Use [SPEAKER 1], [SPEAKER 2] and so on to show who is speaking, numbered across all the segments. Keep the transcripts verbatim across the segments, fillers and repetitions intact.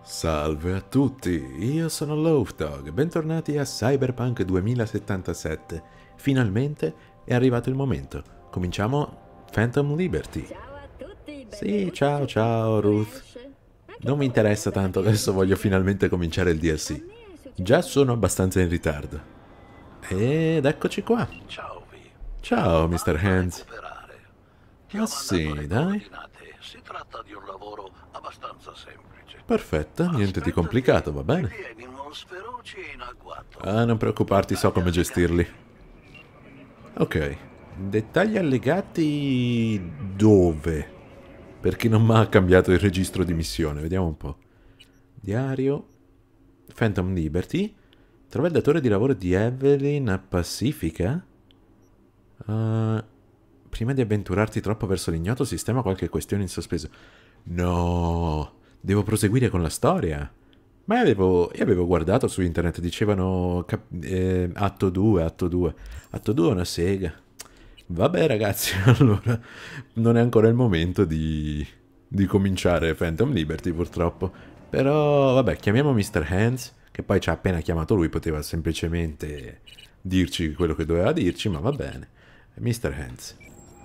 [SPEAKER 1] Salve a tutti, io sono Loafdog, bentornati a Cyberpunk duemilasettantasette. Finalmente è arrivato il momento. Cominciamo Phantom Liberty.
[SPEAKER 2] Ciao a tutti,
[SPEAKER 1] Sì, ciao ciao Ruth. Non mi interessa tanto, adesso voglio finalmente cominciare il D L C. Già sono abbastanza in ritardo. Ed eccoci qua.
[SPEAKER 3] Ciao Vi.
[SPEAKER 1] Ciao mister Hands.
[SPEAKER 3] Recuperare. Ti
[SPEAKER 1] Ah
[SPEAKER 3] ho
[SPEAKER 1] sì,
[SPEAKER 3] mandato le
[SPEAKER 1] dai.
[SPEAKER 3] coordinate. Si tratta di un lavoro abbastanza semplice.
[SPEAKER 1] Perfetto, niente di complicato, va bene.
[SPEAKER 3] Vieni Monsferucci in agguato.
[SPEAKER 1] Ah, non preoccuparti, so come gestirli. Ok, dettagli allegati dove? Per chi non mi ha cambiato il registro di missione, vediamo un po'. Diario, Phantom Liberty, trova il datore di lavoro di Evelyn a Pacifica? Uh, prima di avventurarti troppo verso l'ignoto sistema qualche questione in sospeso. No, devo proseguire con la storia. Ma io avevo, io avevo guardato su internet, dicevano cap- eh, atto due, atto due. Atto due è una sega. Vabbè ragazzi, allora non è ancora il momento di, di cominciare Phantom Liberty purtroppo. Però vabbè, chiamiamo mister Hands, che poi ci ha appena chiamato lui, poteva semplicemente dirci quello che doveva dirci, ma va bene. mister Hands.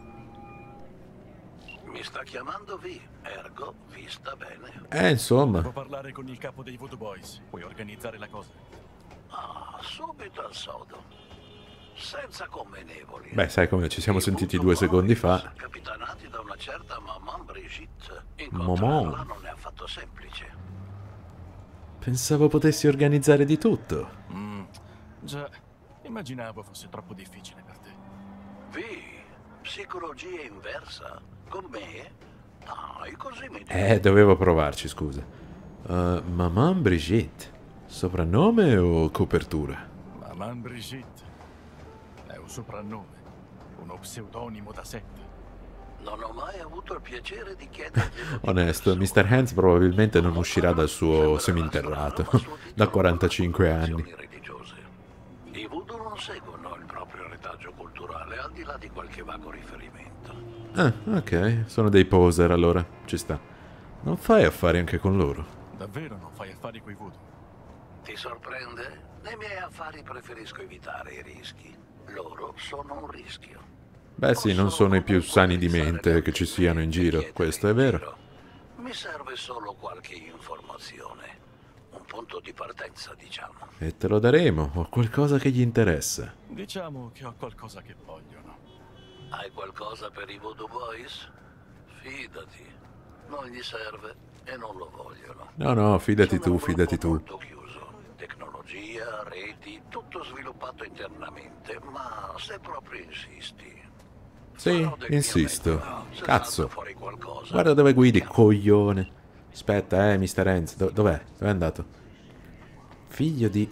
[SPEAKER 3] Mi sta chiamando Vi, ergo vi sta bene.
[SPEAKER 1] Eh, insomma.
[SPEAKER 4] Devo parlare con il capo dei Voodoo Boys. Puoi organizzare la cosa?
[SPEAKER 3] Ah, subito al sodo. Senza commenevoli.
[SPEAKER 1] Beh, sai come ci siamo
[SPEAKER 3] I
[SPEAKER 1] sentiti
[SPEAKER 3] Voodoo
[SPEAKER 1] due secondi
[SPEAKER 3] Boys,
[SPEAKER 1] fa.
[SPEAKER 3] capitanati da una certa Maman Brigitte.
[SPEAKER 1] Maman.
[SPEAKER 3] Incontrarla non è affatto semplice.
[SPEAKER 1] Pensavo potessi organizzare di tutto.
[SPEAKER 4] Mm, già, immaginavo fosse troppo difficile per te.
[SPEAKER 3] Vi, psicologia inversa. Con me? Dai, così mi
[SPEAKER 1] Eh, dovevo provarci, scusa. Uh, Maman Brigitte. Soprannome o copertura?
[SPEAKER 4] Maman Brigitte è un soprannome, uno pseudonimo da sette.
[SPEAKER 3] Non ho mai avuto il piacere di chiederglielo. di
[SPEAKER 1] Onesto,
[SPEAKER 3] persona.
[SPEAKER 1] mister Hands probabilmente non uscirà dal suo seminterrato da quarantacinque anni.
[SPEAKER 3] Religiose. I voodoo non seguono il proprio retaggio culturale, al di là di qualche vago riferimento.
[SPEAKER 1] Ah, ok, sono dei poser allora, ci sta. Non fai affari anche con loro?
[SPEAKER 4] Davvero non fai affari coi Voodoo?
[SPEAKER 3] Ti sorprende? Nei miei affari preferisco evitare i rischi. Loro sono un rischio.
[SPEAKER 1] Beh sì, non sono i più sani di mente che ci siano in giro, questo è vero.
[SPEAKER 3] Mi serve solo qualche informazione. Un punto di partenza, diciamo.
[SPEAKER 1] E te lo daremo, ho qualcosa che gli interessa.
[SPEAKER 4] Diciamo che ho qualcosa che vogliono.
[SPEAKER 3] Hai qualcosa per i Voodoo Boys? Fidati, non gli serve e non lo vogliono.
[SPEAKER 1] No, no, fidati
[SPEAKER 3] Sono
[SPEAKER 1] tu,
[SPEAKER 3] un
[SPEAKER 1] fidati
[SPEAKER 3] gruppo
[SPEAKER 1] tu.
[SPEAKER 3] molto chiuso. Tecnologia, reti, tutto sviluppato internamente, ma se proprio insisti...
[SPEAKER 1] Sì,
[SPEAKER 3] farò del mio
[SPEAKER 1] insisto.
[SPEAKER 3] meglio. Se
[SPEAKER 1] Cazzo.
[SPEAKER 3] salta fuori qualcosa,
[SPEAKER 1] Guarda dove guidi, coglione. Aspetta, eh, mister Hands, do- dov'è? Dov'è andato? Figlio di...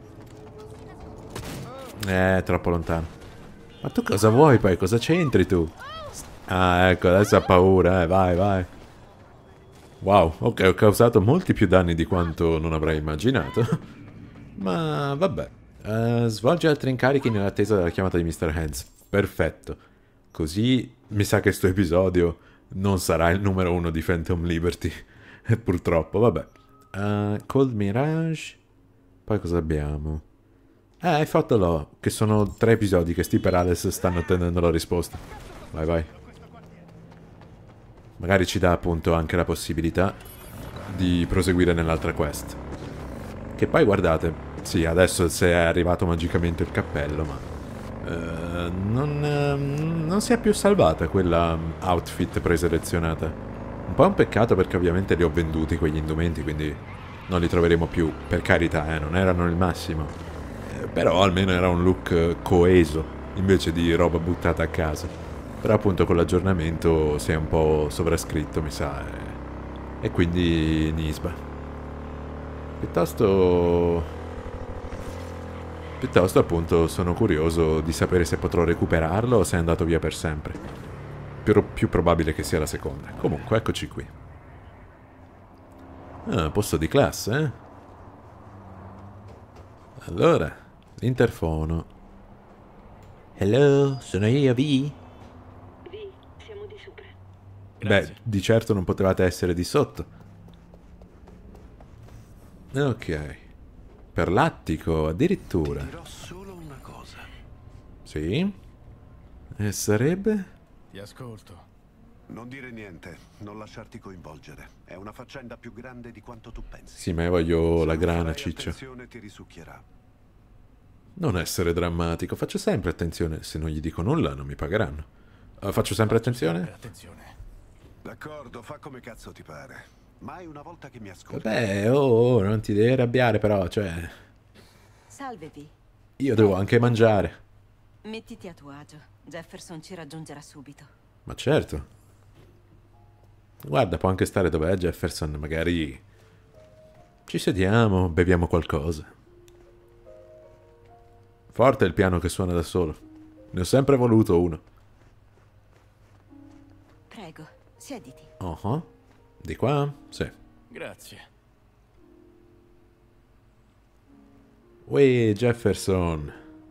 [SPEAKER 1] Eh, troppo lontano. Ma tu cosa vuoi poi? Cosa c'entri tu? Ah, ecco, adesso ha paura, eh, vai, vai. Wow, ok, ho causato molti più danni di quanto non avrei immaginato. Ma vabbè. Uh, svolge altri incarichi nell'attesa della chiamata di mister Hands. Perfetto. Così mi sa che sto episodio non sarà il numero uno di Phantom Liberty. Purtroppo, vabbè. Uh, Cold Mirage. Poi cosa abbiamo? Eh, hai fatto l'O, che sono tre episodi che sti Perales stanno attendendo la risposta. Vai, vai. Magari ci dà appunto anche la possibilità di proseguire nell'altra quest. Che poi guardate, sì, adesso se è arrivato magicamente il cappello, ma... Uh, non, uh, non si è più salvata quella outfit preselezionata. Un po' un peccato perché ovviamente li ho venduti quegli indumenti, quindi non li troveremo più. Per carità, eh, non erano il massimo. Eh, però almeno era un look coeso, invece di roba buttata a casa. Però appunto con l'aggiornamento si è un po' sovrascritto, mi sa, e, e quindi Nisba. Piuttosto... Piuttosto appunto sono curioso di sapere se potrò recuperarlo o se è andato via per sempre. Più, più probabile che sia la seconda. Comunque, eccoci qui. Ah, posto di classe, eh? Allora, l'interfono. Hello, sono io, V?
[SPEAKER 2] Vi, siamo di sopra.
[SPEAKER 4] Grazie.
[SPEAKER 1] Beh, di certo non potevate essere di sotto. Ok. Per l'attico, addirittura.
[SPEAKER 3] Dirò solo una cosa.
[SPEAKER 1] Sì? E sarebbe?
[SPEAKER 4] Ti ascolto.
[SPEAKER 5] Non dire niente, non lasciarti coinvolgere. È una faccenda più grande di quanto tu pensi.
[SPEAKER 1] Sì, ma io voglio la
[SPEAKER 5] Se non
[SPEAKER 1] grana,
[SPEAKER 5] farai
[SPEAKER 1] ciccio.
[SPEAKER 5] attenzione, ti risucchierà.
[SPEAKER 1] Non essere drammatico, faccio sempre attenzione. Se non gli dico nulla, non mi pagheranno. Uh, faccio sempre attenzione?
[SPEAKER 4] Sempre attenzione.
[SPEAKER 5] D'accordo, fa come cazzo ti pare. Mai una volta che mi ascolti.
[SPEAKER 1] Vabbè, oh, oh, non ti devi arrabbiare, però, cioè.
[SPEAKER 2] Salve, Vi.
[SPEAKER 1] Io devo anche mangiare.
[SPEAKER 2] Mettiti a tuo agio. Jefferson ci raggiungerà subito.
[SPEAKER 1] Ma certo. Guarda, può anche stare dov'è Jefferson, magari ci sediamo, beviamo qualcosa. Forte il piano che suona da solo. Ne ho sempre voluto uno.
[SPEAKER 2] Prego, siediti.
[SPEAKER 1] Uh-huh. Di qua? Sì.
[SPEAKER 4] Grazie.
[SPEAKER 1] Uè, Jefferson.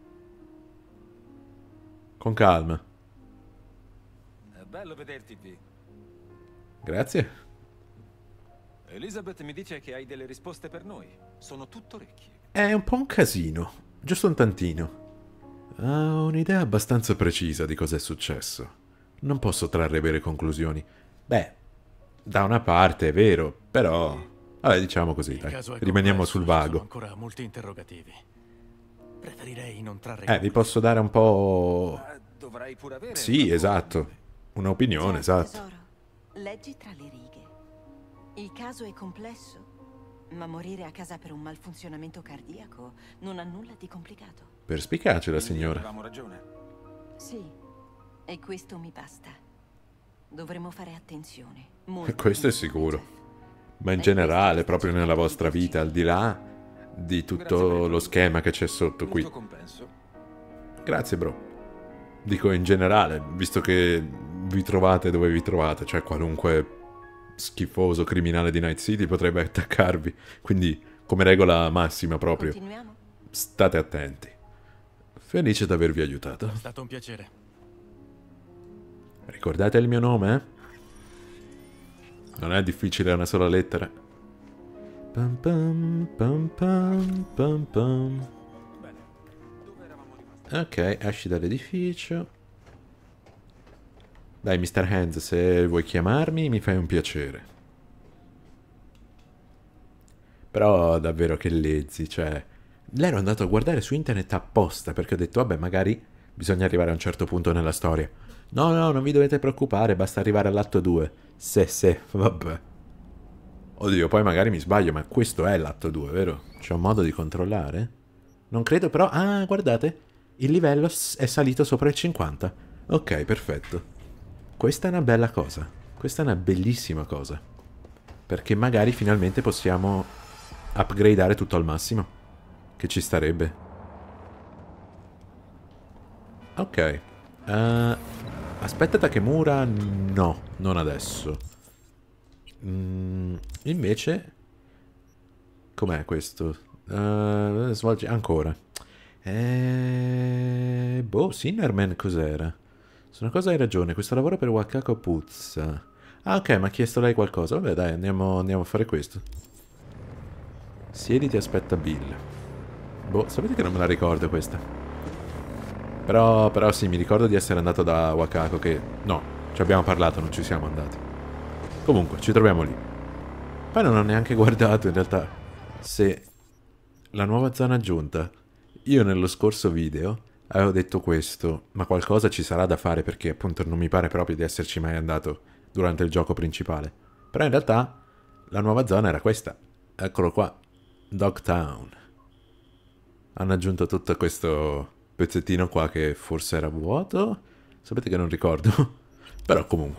[SPEAKER 1] Con calma.
[SPEAKER 6] È bello vederti, Vi.
[SPEAKER 1] Grazie.
[SPEAKER 6] Elizabeth mi dice che hai delle risposte per noi. Sono tutto orecchi.
[SPEAKER 1] È un po' un casino. Giusto un tantino. Ha un'idea abbastanza precisa di cosa è successo. Non posso trarre vere conclusioni. Beh, da una parte è vero, però... Vabbè, diciamo così,
[SPEAKER 4] Il
[SPEAKER 1] dai.
[SPEAKER 4] caso è
[SPEAKER 1] Rimaniamo
[SPEAKER 4] complesso,
[SPEAKER 1] sul
[SPEAKER 4] ci sono
[SPEAKER 1] vago.
[SPEAKER 4] ancora molti interrogativi. Preferirei non trarre
[SPEAKER 1] Eh, vi
[SPEAKER 4] conclusioni.
[SPEAKER 1] posso dare un po'...
[SPEAKER 6] Ma dovrai pure avere
[SPEAKER 1] Sì,
[SPEAKER 6] una
[SPEAKER 1] esatto. Un'opinione,
[SPEAKER 2] Certo,
[SPEAKER 1] esatto.
[SPEAKER 2] tesoro. Leggi tra le righe. Il caso è complesso, ma morire a casa per un malfunzionamento cardiaco non ha nulla di complicato.
[SPEAKER 1] Perspicace la
[SPEAKER 6] Quindi
[SPEAKER 1] signora.
[SPEAKER 6] avevamo ragione.
[SPEAKER 2] Sì, e questo mi basta. Dovremo fare attenzione. Molta
[SPEAKER 1] Questo è
[SPEAKER 2] attenzione,
[SPEAKER 1] sicuro.
[SPEAKER 2] Jeff.
[SPEAKER 1] Ma in
[SPEAKER 2] È
[SPEAKER 1] generale,
[SPEAKER 2] questo che
[SPEAKER 1] proprio
[SPEAKER 2] sta
[SPEAKER 1] nella
[SPEAKER 2] cercando
[SPEAKER 1] vostra
[SPEAKER 2] di
[SPEAKER 1] vita, al di là di
[SPEAKER 6] Grazie per
[SPEAKER 1] tutto
[SPEAKER 6] il
[SPEAKER 1] lo schema che c'è sotto
[SPEAKER 6] Il
[SPEAKER 1] qui.
[SPEAKER 6] tuo compenso.
[SPEAKER 1] Grazie, bro. Dico in generale, visto che vi trovate dove vi trovate, cioè qualunque schifoso criminale di Night City potrebbe attaccarvi. Quindi, come regola massima proprio,
[SPEAKER 2] Continuiamo?
[SPEAKER 1] state attenti. Felice di avervi aiutato.
[SPEAKER 4] È stato un piacere.
[SPEAKER 1] Ricordate il mio nome, eh? Non è difficile, è una sola lettera. Pam pam pam pam pam pam.
[SPEAKER 6] Bene. Dove eravamo rimasti?
[SPEAKER 1] Ok, esci dall'edificio. Dai, mister Hands, se vuoi chiamarmi mi fai un piacere. Però davvero che lezzi, cioè... L'ero andato a guardare su internet apposta perché ho detto, vabbè, magari bisogna arrivare a un certo punto nella storia. No, no, non vi dovete preoccupare, basta arrivare all'atto due. Se, se, vabbè. Oddio, poi magari mi sbaglio, ma questo è l'atto due, vero? C'è un modo di controllare? Non credo, però... Ah, guardate, il livello s- è salito sopra il cinquanta. Ok, perfetto. Questa è una bella cosa. Questa è una bellissima cosa. Perché magari finalmente possiamo upgradeare tutto al massimo. Che ci starebbe. Ok. Uh, aspetta Takemura. No, non adesso. Mm, invece... Com'è questo? Uh, svolge ancora. Eh, boh, Sinnerman cos'era? Su una cosa hai ragione, questo lavoro per Wakako puzza. Ah, ok, mi ha chiesto lei qualcosa. Vabbè, dai, andiamo, andiamo a fare questo. Siediti, aspetta Bill. Boh, sapete che non me la ricordo questa. Però, però sì, mi ricordo di essere andato da Wakako che... No, ci abbiamo parlato, non ci siamo andati. Comunque, ci troviamo lì. Poi non ho neanche guardato, in realtà, se la nuova zona aggiunta... Io nello scorso video avevo detto questo, ma qualcosa ci sarà da fare perché appunto non mi pare proprio di esserci mai andato durante il gioco principale. Però in realtà la nuova zona era questa. Eccolo qua. Dogtown. Hanno aggiunto tutto questo pezzettino qua che forse era vuoto. Sapete che non ricordo. Però comunque.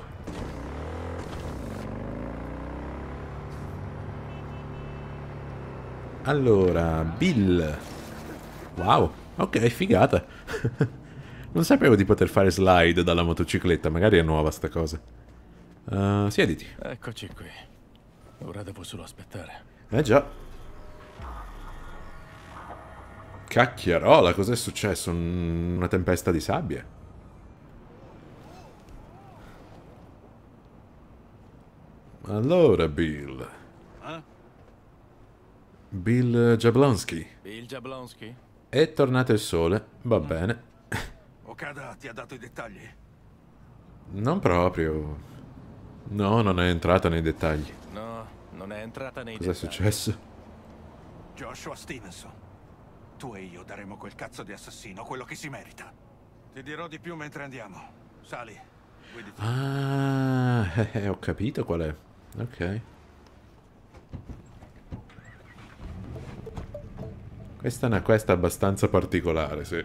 [SPEAKER 1] Allora, Bill. Wow, ok, figata. Non sapevo di poter fare slide dalla motocicletta, magari è nuova sta cosa. Uh, siediti.
[SPEAKER 4] Eccoci qui. Ora devo solo aspettare.
[SPEAKER 1] Eh già. Cacchiarola, cos'è successo? Un- Una tempesta di sabbia? Allora, Bill.
[SPEAKER 4] Eh?
[SPEAKER 1] Bill Jablonski.
[SPEAKER 4] Bill Jablonski?
[SPEAKER 1] È tornato il sole, va bene.
[SPEAKER 4] Okada ti ha dato i dettagli?
[SPEAKER 1] Non proprio. No, non è entrata nei dettagli.
[SPEAKER 4] No, non è entrata nei
[SPEAKER 1] Cos'è
[SPEAKER 4] dettagli.
[SPEAKER 1] successo?
[SPEAKER 4] Joshua Stevenson. Tu e io daremo quel cazzo di assassino quello che si merita. Ti dirò di più mentre andiamo. Sali. Guidi tu.
[SPEAKER 1] Ah, eh, ho capito qual è. Ok. Questa è una quest abbastanza particolare, sì.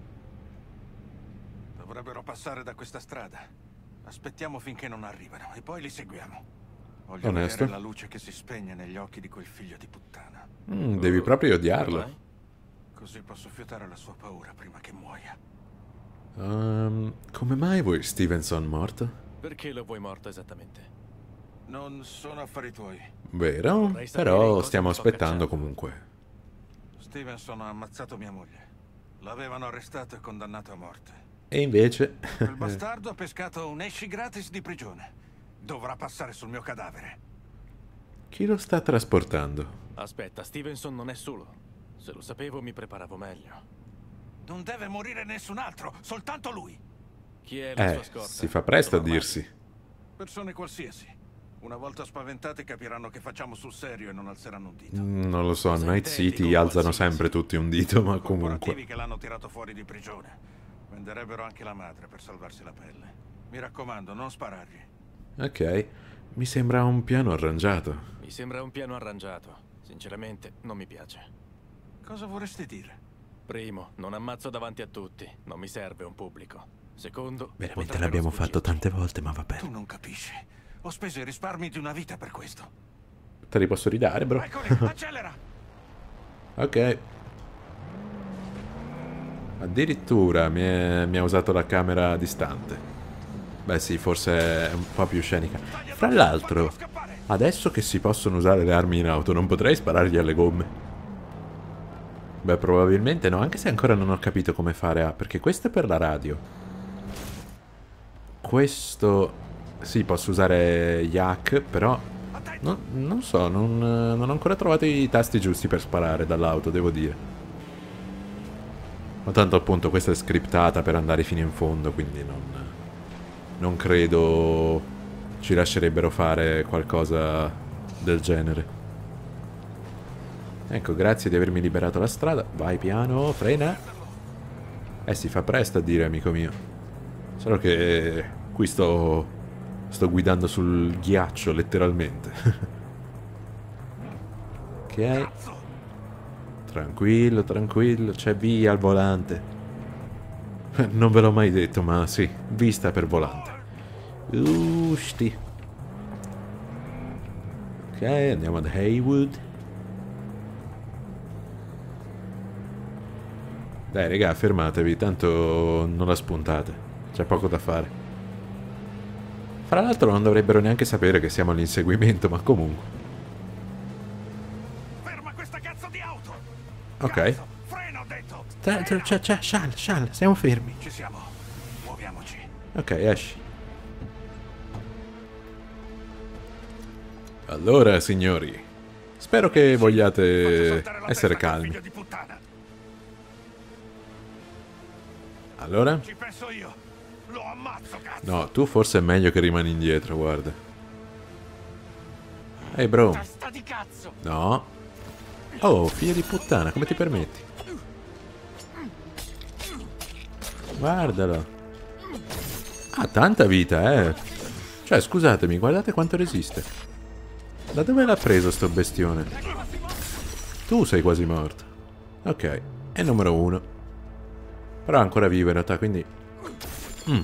[SPEAKER 4] Dovrebbero passare da questa strada. Aspettiamo finché non arrivano e poi li seguiamo. Voglio
[SPEAKER 1] Onesto.
[SPEAKER 4] vedere la luce che si spegne negli occhi di quel figlio di puttana.
[SPEAKER 1] Mm, devi proprio odiarlo.
[SPEAKER 4] Come mai? Così posso fiutare la sua paura prima che muoia.
[SPEAKER 1] Um, come mai vuoi Stevenson morto?
[SPEAKER 6] Perché lo vuoi morto esattamente?
[SPEAKER 4] Non sono affari tuoi.
[SPEAKER 1] Vero?
[SPEAKER 6] Vorrei sapere
[SPEAKER 1] Però
[SPEAKER 6] cosa
[SPEAKER 1] stiamo
[SPEAKER 6] mi sto
[SPEAKER 1] aspettando
[SPEAKER 6] cacciando.
[SPEAKER 1] comunque.
[SPEAKER 4] Stevenson ha ammazzato mia moglie. L'avevano arrestato e condannato a morte.
[SPEAKER 1] E invece...
[SPEAKER 4] Quel bastardo ha pescato un esci gratis di prigione. Dovrà passare sul mio cadavere.
[SPEAKER 1] Chi lo sta trasportando?
[SPEAKER 6] Aspetta, Stevenson non è solo. Se lo sapevo mi preparavo meglio.
[SPEAKER 4] Non deve morire nessun altro, soltanto lui.
[SPEAKER 6] Chi è la
[SPEAKER 1] Eh,
[SPEAKER 6] sua scorta?
[SPEAKER 1] si fa presto a
[SPEAKER 6] Sono
[SPEAKER 1] dirsi.
[SPEAKER 4] Persone qualsiasi. Una volta spaventati capiranno che facciamo sul serio e non alzeranno un dito.
[SPEAKER 1] Mm, non lo so, a
[SPEAKER 6] Cosa
[SPEAKER 1] Night
[SPEAKER 6] intendi
[SPEAKER 1] City
[SPEAKER 6] con
[SPEAKER 1] alzano
[SPEAKER 6] qualsiasi?
[SPEAKER 1] sempre tutti un dito, ma
[SPEAKER 4] Corporativi
[SPEAKER 1] comunque...
[SPEAKER 4] che l'hanno tirato fuori di prigione. Venderebbero anche la madre per salvarsi la pelle. Mi raccomando, non sparargli.
[SPEAKER 1] Ok, mi sembra un piano arrangiato.
[SPEAKER 6] Mi sembra un piano arrangiato. Sinceramente, non mi piace.
[SPEAKER 4] Cosa vorresti dire?
[SPEAKER 6] Primo, non ammazzo davanti a tutti. Non mi serve un pubblico. Secondo,
[SPEAKER 1] Veramente
[SPEAKER 6] potrebbero
[SPEAKER 1] l'abbiamo fatto
[SPEAKER 6] sfuggirci.
[SPEAKER 1] tante volte, ma va
[SPEAKER 4] Tu
[SPEAKER 1] bene.
[SPEAKER 4] non capisci. Ho speso i risparmi di una vita per questo.
[SPEAKER 1] Te li posso ridare, bro?
[SPEAKER 4] Eccoli, accelera!
[SPEAKER 1] Ok. Addirittura mi, è- mi ha usato la camera distante. Beh sì, forse è un po' più scenica. Fra l'altro, adesso che si possono usare le armi in auto, non potrei sparargli alle gomme? Beh, probabilmente no, anche se ancora non ho capito come fare a... Perché questo è per la radio. Questo... Sì, posso usare Yak, però... no- non so, non, non ho ancora trovato i tasti giusti per sparare dall'auto, devo dire. Ma tanto appunto questa è scriptata per andare fino in fondo, quindi non... Non credo ci lascerebbero fare qualcosa del genere. Ecco, grazie di avermi liberato la strada. Vai piano, frena. Eh, si fa presto a dire, amico mio. Solo che qui sto... Sto guidando sul ghiaccio, letteralmente. Ok. Tranquillo, tranquillo, c'è via al volante. Non ve l'ho mai detto, ma sì, vista per volante. Usti. Ok, andiamo ad Haywood. Dai, raga, fermatevi, tanto non la spuntate. C'è poco da fare. Fra l'altro non dovrebbero neanche sapere che siamo all'inseguimento, ma comunque.
[SPEAKER 4] Ferma questa cazzo di auto!
[SPEAKER 1] Ok.
[SPEAKER 4] Cazzo, freno, ho detto!
[SPEAKER 1] C'è, c'è, c'è, c'è, Shal, Shal, siamo fermi.
[SPEAKER 4] Ci siamo. Muoviamoci.
[SPEAKER 1] Ok, esci. Allora, signori, spero che
[SPEAKER 4] Faccio
[SPEAKER 1] vogliate
[SPEAKER 4] saltare la
[SPEAKER 1] essere
[SPEAKER 4] testa a quel
[SPEAKER 1] calmi.
[SPEAKER 4] figlio di puttana.
[SPEAKER 1] Allora?
[SPEAKER 4] Ci penso io. Lo ammazzo, cazzo!
[SPEAKER 1] No, tu forse è meglio che rimani indietro, guarda. Ehi, hey, bro.
[SPEAKER 4] Testa di cazzo!
[SPEAKER 1] No. Oh, figlio di puttana, come ti permetti? Guardalo. Ha tanta vita, eh. Cioè, scusatemi, guardate quanto resiste. Da dove l'ha preso sto bestione? Tu sei quasi morto. Ok, è numero uno. Però è ancora vivo in realtà, quindi... Mm.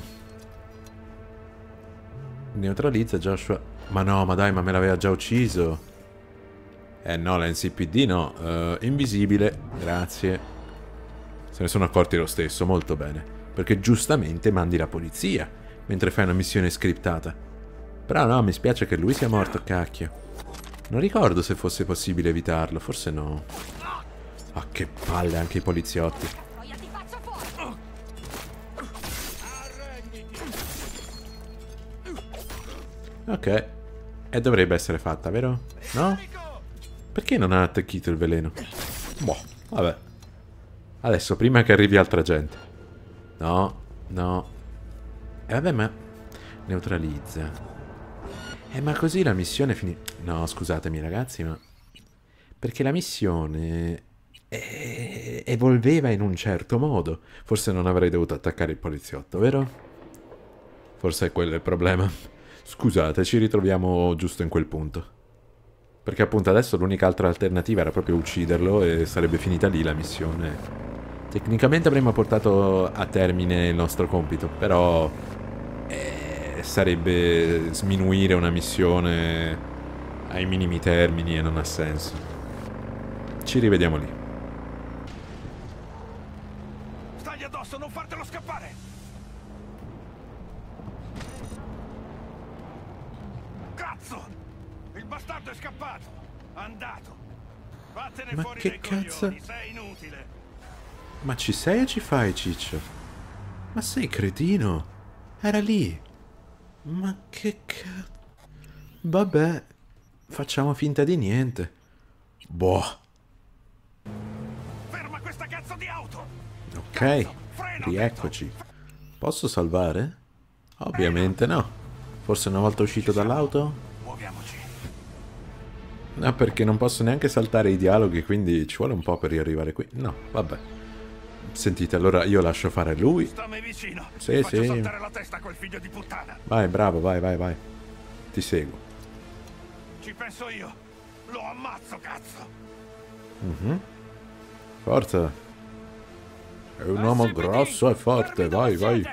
[SPEAKER 1] Neutralizza Joshua. Ma no, ma dai, ma me l'aveva già ucciso. Eh no, la N C P D no. Uh, invisibile, grazie. Se ne sono accorti lo stesso, molto bene. Perché giustamente mandi la polizia mentre fai una missione scriptata. Però no, mi spiace che lui sia morto, cacchio. Non ricordo se fosse possibile evitarlo, forse no. Ah, che palle anche i poliziotti. Ok. E dovrebbe essere fatta, vero? No? Perché non ha attecchito il veleno? Boh, vabbè. Adesso, prima che arrivi altra gente. No, no. E eh, vabbè, ma... neutralizza. Eh, ma così la missione finì... No, scusatemi ragazzi, ma... perché la missione... Eh, evolveva in un certo modo. Forse non avrei dovuto attaccare il poliziotto, vero? Forse è quello il problema. Scusate, ci ritroviamo giusto in quel punto. Perché appunto adesso l'unica altra alternativa era proprio ucciderlo e sarebbe finita lì la missione. Tecnicamente avremmo portato a termine il nostro compito, però eh, sarebbe sminuire una missione ai minimi termini e non ha senso. Ci rivediamo lì.
[SPEAKER 4] Stagli addosso, non fartelo scappare! Cazzo! Il bastardo è scappato! Andato! Vattene
[SPEAKER 1] Ma
[SPEAKER 4] fuori
[SPEAKER 1] che
[SPEAKER 4] dai
[SPEAKER 1] cazzo?
[SPEAKER 4] coglioni, sei inutile!
[SPEAKER 1] Ma ci sei o ci fai, Ciccio? Ma sei cretino? Era lì. Ma che cazzo? Vabbè, facciamo finta di niente. Boh.
[SPEAKER 4] Ferma questa cazzo di auto!
[SPEAKER 1] Ok,
[SPEAKER 4] Cazzo, frena,
[SPEAKER 1] rieccoci. Posso salvare? Ovviamente no. Forse una volta uscito dall'auto?
[SPEAKER 4] Muoviamoci.
[SPEAKER 1] No, perché non posso neanche saltare i dialoghi, quindi ci vuole un po' per riarrivare qui. No, vabbè. Sentite, allora io lascio fare lui.
[SPEAKER 4] Stammi vicino.
[SPEAKER 1] Sì,
[SPEAKER 4] Ti faccio
[SPEAKER 1] sì.
[SPEAKER 4] saltare la testa a quel figlio di puttana.
[SPEAKER 1] Vai, bravo, vai, vai, vai. Ti seguo.
[SPEAKER 4] Ci penso io. Lo ammazzo, cazzo.
[SPEAKER 1] Mhm. Forza. È un uomo grosso e forte, vai, vai.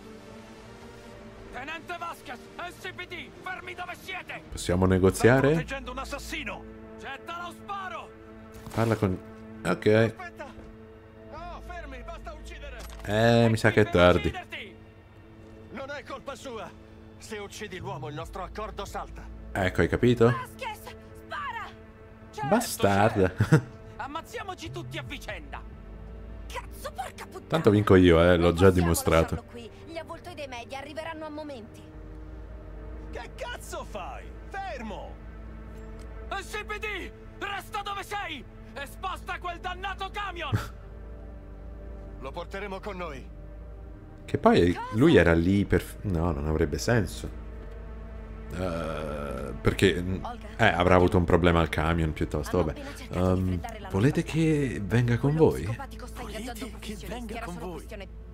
[SPEAKER 6] Tenente Vasquez, S P D, fermi dove siete!
[SPEAKER 1] Possiamo
[SPEAKER 4] Sto
[SPEAKER 1] negoziare?
[SPEAKER 4] proteggendo un assassino.
[SPEAKER 6] Getta lo sparo!
[SPEAKER 1] Parla con... Ok.
[SPEAKER 4] Aspetta. No, fermi, basta uccidere.
[SPEAKER 1] Eh, mi sa che è tardi.
[SPEAKER 6] Ucciderti!
[SPEAKER 7] Non è colpa sua. Se uccidi l'uomo il nostro accordo salta.
[SPEAKER 1] Ecco, hai capito?
[SPEAKER 2] Vasquez, spara!
[SPEAKER 6] Certo,
[SPEAKER 1] Bastarda.
[SPEAKER 6] certo. Ammazziamoci tutti a vicenda!
[SPEAKER 2] Cazzo, porca puttana!
[SPEAKER 1] Tanto vinco io, eh, l'ho
[SPEAKER 2] Non
[SPEAKER 1] già
[SPEAKER 2] possiamo
[SPEAKER 1] dimostrato.
[SPEAKER 2] lasciarlo qui. Gli avvoltoi dei media arriveranno a momenti.
[SPEAKER 7] Che cazzo fai? Fermo!
[SPEAKER 6] S P D! Resta dove sei! E sposta quel dannato camion!
[SPEAKER 7] Lo porteremo con noi.
[SPEAKER 1] Che poi lui era lì per... No, non avrebbe senso. Uh, perché... Eh, avrà avuto un problema al camion piuttosto, vabbè. Um, volete che venga con voi?
[SPEAKER 7] Volete che venga con voi?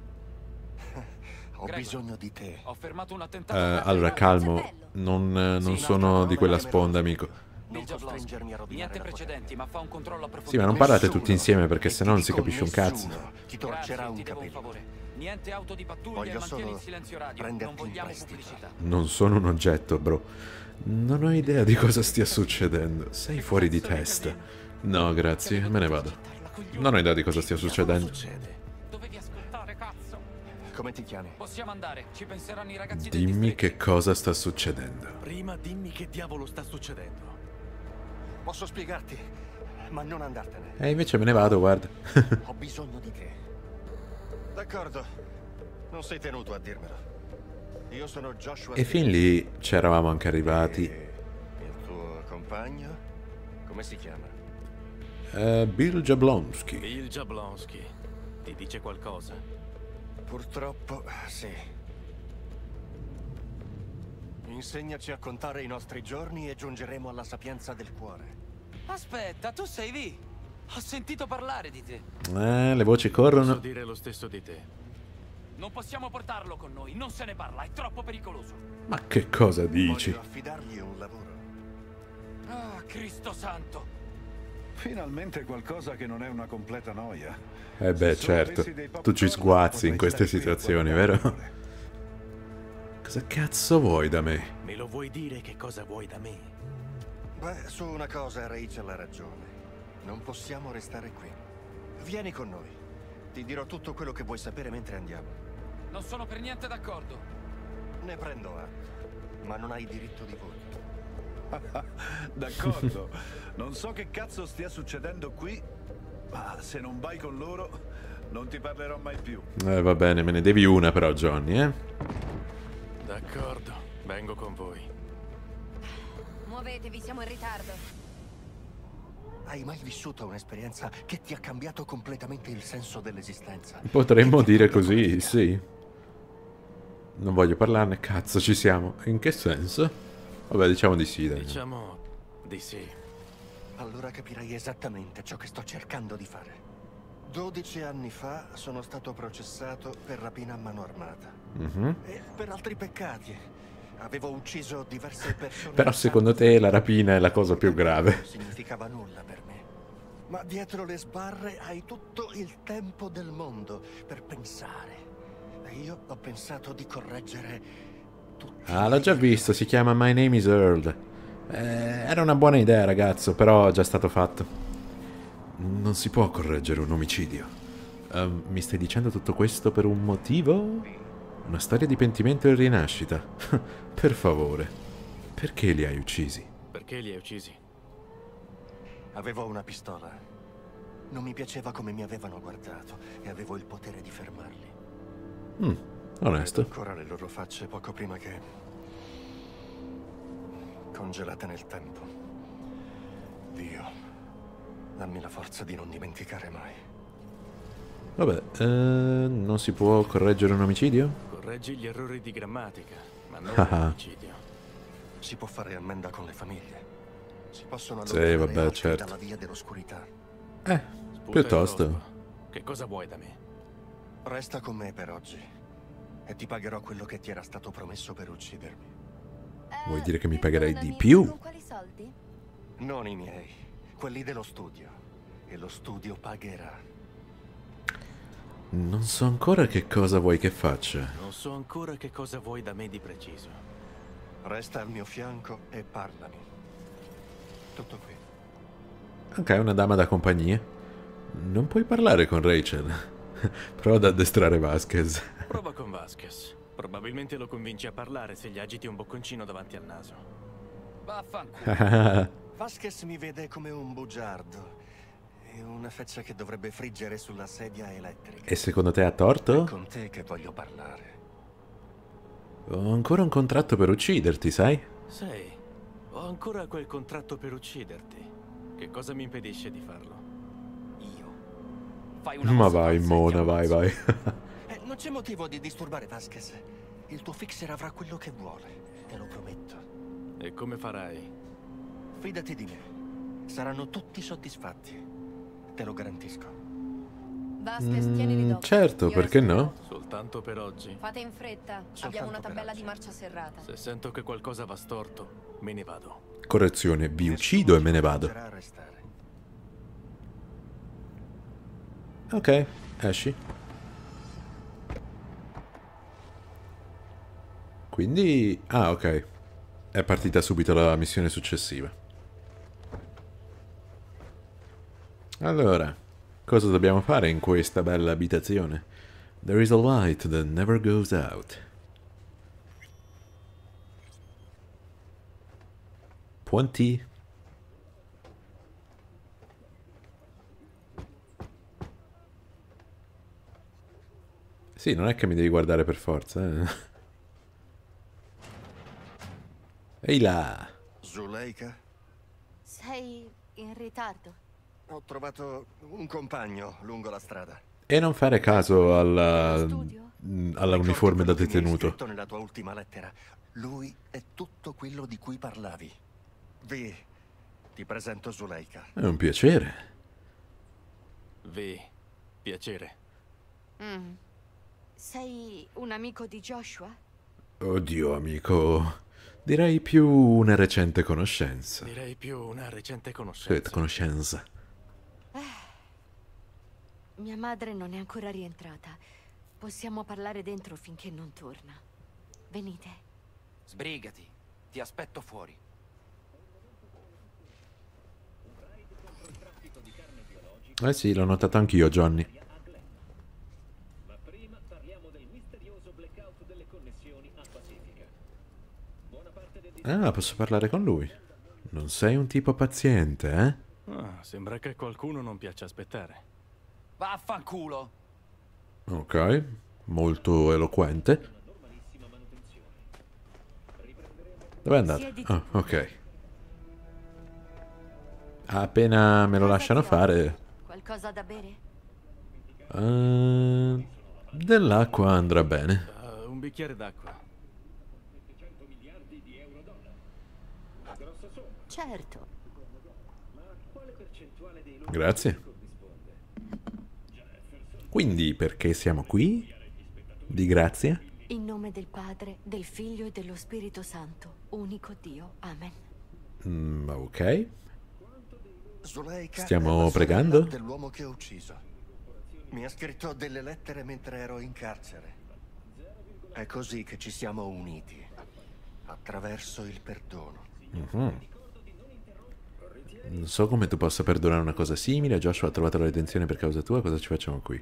[SPEAKER 7] Ho bisogno di te.
[SPEAKER 6] Ho fermato un
[SPEAKER 1] Uh,
[SPEAKER 6] attentato.
[SPEAKER 1] allora, calmo. Non, non sono di quella sponda, amico.
[SPEAKER 7] Non costringermi a rovinare
[SPEAKER 6] Niente
[SPEAKER 7] la
[SPEAKER 6] precedenti, ma fa un controllo approfondito.
[SPEAKER 1] Sì, ma non parlate
[SPEAKER 7] Nessuno.
[SPEAKER 1] tutti insieme perché
[SPEAKER 7] E
[SPEAKER 1] sennò non
[SPEAKER 7] ti
[SPEAKER 1] si
[SPEAKER 7] dico
[SPEAKER 1] capisce un cazzo.
[SPEAKER 7] nessuno Ti torcerà
[SPEAKER 6] Grazie,
[SPEAKER 7] un
[SPEAKER 6] ti devo un
[SPEAKER 7] capello.
[SPEAKER 6] favore. Niente auto di pattuglia e
[SPEAKER 7] Voglio
[SPEAKER 6] mantieni
[SPEAKER 7] solo
[SPEAKER 6] il silenzio radio.
[SPEAKER 7] prenderti
[SPEAKER 6] Non
[SPEAKER 7] in
[SPEAKER 6] vogliamo
[SPEAKER 7] prestito.
[SPEAKER 6] pubblicità.
[SPEAKER 1] Non sono un oggetto, bro. Non ho idea di cosa stia succedendo. Sei fuori di testa. No, grazie, me ne vado. Non ho idea di cosa stia succedendo.
[SPEAKER 7] Succede.
[SPEAKER 6] Dovevi ascoltare, cazzo.
[SPEAKER 7] Come ti chiami?
[SPEAKER 6] Possiamo andare, ci penseranno i ragazzi del
[SPEAKER 1] Dimmi
[SPEAKER 6] distretto.
[SPEAKER 1] che cosa sta succedendo.
[SPEAKER 7] Prima dimmi che diavolo sta succedendo. Posso spiegarti, ma non andartene.
[SPEAKER 1] E invece me ne vado, guarda.
[SPEAKER 7] Ho bisogno di te. D'accordo. Non sei tenuto a dirmelo. Io sono Joshua.
[SPEAKER 1] E fin lì ci eravamo anche arrivati.
[SPEAKER 7] E il tuo compagno? Come si chiama?
[SPEAKER 1] Eh, Bill Jablonski.
[SPEAKER 6] Bill Jablonski. Ti dice qualcosa?
[SPEAKER 7] Purtroppo, sì. Insegnaci a contare i nostri giorni e giungeremo alla sapienza del cuore.
[SPEAKER 6] Aspetta, tu sei lì. Ho sentito parlare di te.
[SPEAKER 1] Eh, le voci
[SPEAKER 6] Posso
[SPEAKER 1] corrono.
[SPEAKER 6] dire lo stesso di te. Non possiamo portarlo con noi, non se ne parla, è troppo pericoloso.
[SPEAKER 1] Ma che cosa dici?
[SPEAKER 7] Voglio affidargli un lavoro.
[SPEAKER 6] Ah, Cristo santo.
[SPEAKER 8] Finalmente qualcosa che non è una completa noia.
[SPEAKER 1] Eh beh,
[SPEAKER 8] Se solo
[SPEAKER 1] certo.
[SPEAKER 8] avessi dei
[SPEAKER 1] Tu ci
[SPEAKER 8] popcorn,
[SPEAKER 1] sguazzi in
[SPEAKER 8] potrei
[SPEAKER 1] queste
[SPEAKER 8] stare qui a
[SPEAKER 1] situazioni,
[SPEAKER 8] guardare
[SPEAKER 1] vero?
[SPEAKER 8] ore.
[SPEAKER 1] Cosa cazzo vuoi da me?
[SPEAKER 7] Me lo vuoi dire che cosa vuoi da me? Beh, su una cosa Rachel ha ragione. Non possiamo restare qui. Vieni con noi. Ti dirò tutto quello che vuoi sapere mentre andiamo.
[SPEAKER 6] Non sono per niente d'accordo.
[SPEAKER 7] Ne prendo atto, ma non hai diritto di voto.
[SPEAKER 8] D'accordo. Non so che cazzo stia succedendo qui, ma se non vai con loro non ti parlerò mai più.
[SPEAKER 1] Eh, va bene, me ne devi una però, Johnny, eh?
[SPEAKER 6] D'accordo, vengo con voi.
[SPEAKER 2] Muovetevi, siamo in ritardo.
[SPEAKER 7] Hai mai vissuto un'esperienza che ti ha cambiato completamente il senso dell'esistenza?
[SPEAKER 1] Potremmo dire così, sì. Non voglio parlarne, cazzo, ci siamo. In che senso? Vabbè, diciamo di sì, dai.
[SPEAKER 6] Diciamo di sì.
[SPEAKER 7] Allora capirai esattamente ciò che sto cercando di fare. dodici anni fa sono stato processato per rapina a mano armata.
[SPEAKER 1] Mm-hmm.
[SPEAKER 7] E per altri peccati. Avevo ucciso diverse persone.
[SPEAKER 1] Però secondo te la rapina è la cosa più grave?
[SPEAKER 7] Non significava nulla per me. Ma dietro le sbarre hai tutto il tempo del mondo per pensare. E io ho pensato di correggere tutti.
[SPEAKER 1] Ah, l'ho già visto, si chiama My Name is Earl. Eh, era una buona idea, ragazzo, però è già stato fatto. Non si può correggere un omicidio. Uh, mi stai dicendo tutto questo per un motivo? Una storia di pentimento e rinascita. Per favore, perché li hai uccisi?
[SPEAKER 6] Perché li hai uccisi?
[SPEAKER 7] Avevo una pistola. Non mi piaceva come mi avevano guardato e avevo il potere di fermarli.
[SPEAKER 1] Mm, onesto.
[SPEAKER 7] Vedo ancora le loro facce poco prima che... congelate nel tempo. Dio, dammi la forza di non dimenticare mai.
[SPEAKER 1] Vabbè, eh, non si può correggere un omicidio?
[SPEAKER 6] Correggi gli errori di grammatica, ma non
[SPEAKER 1] Ah.
[SPEAKER 6] l'omicidio.
[SPEAKER 7] Si può fare ammenda con le famiglie. Si possono
[SPEAKER 1] Sì,
[SPEAKER 7] allontanare
[SPEAKER 1] vabbè,
[SPEAKER 7] altri
[SPEAKER 1] certo.
[SPEAKER 7] dalla via dell'oscurità.
[SPEAKER 1] Eh,
[SPEAKER 6] Sputa
[SPEAKER 1] piuttosto.
[SPEAKER 6] il tosto. Che cosa vuoi da me?
[SPEAKER 7] Resta con me per oggi. E ti pagherò quello che ti era stato promesso per uccidermi.
[SPEAKER 1] Vuoi dire che mi pagherai di
[SPEAKER 9] Perdonami,
[SPEAKER 1] più?
[SPEAKER 9] con quali soldi?
[SPEAKER 7] Non i miei, quelli dello studio. E lo studio pagherà.
[SPEAKER 1] Non so ancora che cosa vuoi che faccia.
[SPEAKER 6] Non so ancora che cosa vuoi da me di preciso.
[SPEAKER 7] Resta al mio fianco e parlami. Tutto qui.
[SPEAKER 1] Ok, una dama da compagnia. Non puoi parlare con Rachel. Prova ad addestrare Vasquez.
[SPEAKER 6] Prova con Vasquez. Probabilmente lo convinci a parlare se gli agiti un bocconcino davanti al naso.
[SPEAKER 3] Vaffanculo.
[SPEAKER 7] Vasquez mi vede come un bugiardo. E una faccia che dovrebbe friggere sulla sedia elettrica.
[SPEAKER 1] E secondo te ha
[SPEAKER 7] È
[SPEAKER 1] torto?
[SPEAKER 7] con te che voglio parlare.
[SPEAKER 1] Ho ancora un contratto per ucciderti, sai?
[SPEAKER 6] Sai, ho ancora quel contratto per ucciderti. Che cosa mi impedisce di farlo?
[SPEAKER 3] Io. Fai una
[SPEAKER 1] Ma
[SPEAKER 3] mossa
[SPEAKER 1] vai,
[SPEAKER 3] falsa e ti
[SPEAKER 1] Mona, vai,
[SPEAKER 3] ammazzo.
[SPEAKER 1] vai.
[SPEAKER 7] Eh, non c'è motivo di disturbare Vasquez. Il tuo fixer avrà quello che vuole. Te lo prometto.
[SPEAKER 6] E come farai?
[SPEAKER 7] Fidati di me. Saranno tutti soddisfatti. Te lo garantisco.
[SPEAKER 9] Vasquez, tienili
[SPEAKER 1] Mm,
[SPEAKER 9] dopo.
[SPEAKER 1] certo,
[SPEAKER 9] Io
[SPEAKER 1] perché
[SPEAKER 9] resto
[SPEAKER 1] no?
[SPEAKER 9] qua.
[SPEAKER 6] Soltanto per oggi.
[SPEAKER 9] Fate in fretta,
[SPEAKER 7] Soltanto
[SPEAKER 9] abbiamo una
[SPEAKER 7] per
[SPEAKER 9] tabella
[SPEAKER 7] oggi.
[SPEAKER 9] di marcia serrata.
[SPEAKER 6] Se sento che qualcosa va storto, me ne vado.
[SPEAKER 1] Correzione, vi uccido e me ne vado.
[SPEAKER 7] Bisognerà restare.
[SPEAKER 1] Ok, esci. Quindi... Ah, ok. È partita subito la missione successiva. Allora, cosa dobbiamo fare in questa bella abitazione? There is a light that never goes out. twenty. Sì, non è che mi devi guardare per forza, eh. Ehi là!
[SPEAKER 7] Zuleika?
[SPEAKER 9] Sei in ritardo.
[SPEAKER 7] Ho trovato un compagno lungo la strada.
[SPEAKER 1] E non fare caso alla...
[SPEAKER 9] Nello studio?
[SPEAKER 1] mm, alla uniforme da
[SPEAKER 7] Ricordi quello che mi hai
[SPEAKER 1] detenuto.
[SPEAKER 7] scritto nella tua ultima lettera. Lui è tutto quello di cui parlavi. Vi, ti presento Zuleika.
[SPEAKER 1] È un piacere.
[SPEAKER 6] Vi, piacere.
[SPEAKER 9] Mm. Sei un amico di Joshua?
[SPEAKER 1] Oddio, amico. Direi più una recente conoscenza.
[SPEAKER 6] Direi più una recente
[SPEAKER 1] Sì,
[SPEAKER 6] conoscenza.
[SPEAKER 1] conoscenza.
[SPEAKER 9] Mia madre non è ancora rientrata. Possiamo parlare dentro finché non torna. Venite.
[SPEAKER 3] Sbrigati. Ti aspetto fuori.
[SPEAKER 1] Eh sì, l'ho notato anch'io, Johnny.
[SPEAKER 10] Ma prima parliamo del misterioso blackout delle connessioni a Pacifica. Buona parte del
[SPEAKER 1] Ah, posso parlare con lui. Non sei un tipo paziente, eh?
[SPEAKER 6] Ah, sembra che a qualcuno non piaccia aspettare.
[SPEAKER 3] Vaffanculo.
[SPEAKER 1] Ok, molto eloquente. Dove è andato? Ah, ok. Appena me lo lasciano fare...
[SPEAKER 9] Qualcosa da bere?
[SPEAKER 1] Uh, dell'acqua andrà bene.
[SPEAKER 11] Uh, un bicchiere d'acqua.
[SPEAKER 9] Certo.
[SPEAKER 1] Grazie. Quindi perché siamo qui? Di grazia?
[SPEAKER 9] In nome del Padre, del Figlio e dello Spirito Santo, unico Dio. Amen.
[SPEAKER 1] Mm, ok.
[SPEAKER 7] Zuleika
[SPEAKER 1] Stiamo
[SPEAKER 7] è la
[SPEAKER 1] pregando?
[SPEAKER 7] sorella dell'uomo che ho ucciso. Mi ha scritto delle lettere mentre ero in carcere. È così che ci siamo uniti, attraverso il perdono.
[SPEAKER 1] Mm-hmm. Non so come tu possa perdonare una cosa simile. Joshua ha trovato la redenzione per causa tua. Cosa ci facciamo qui?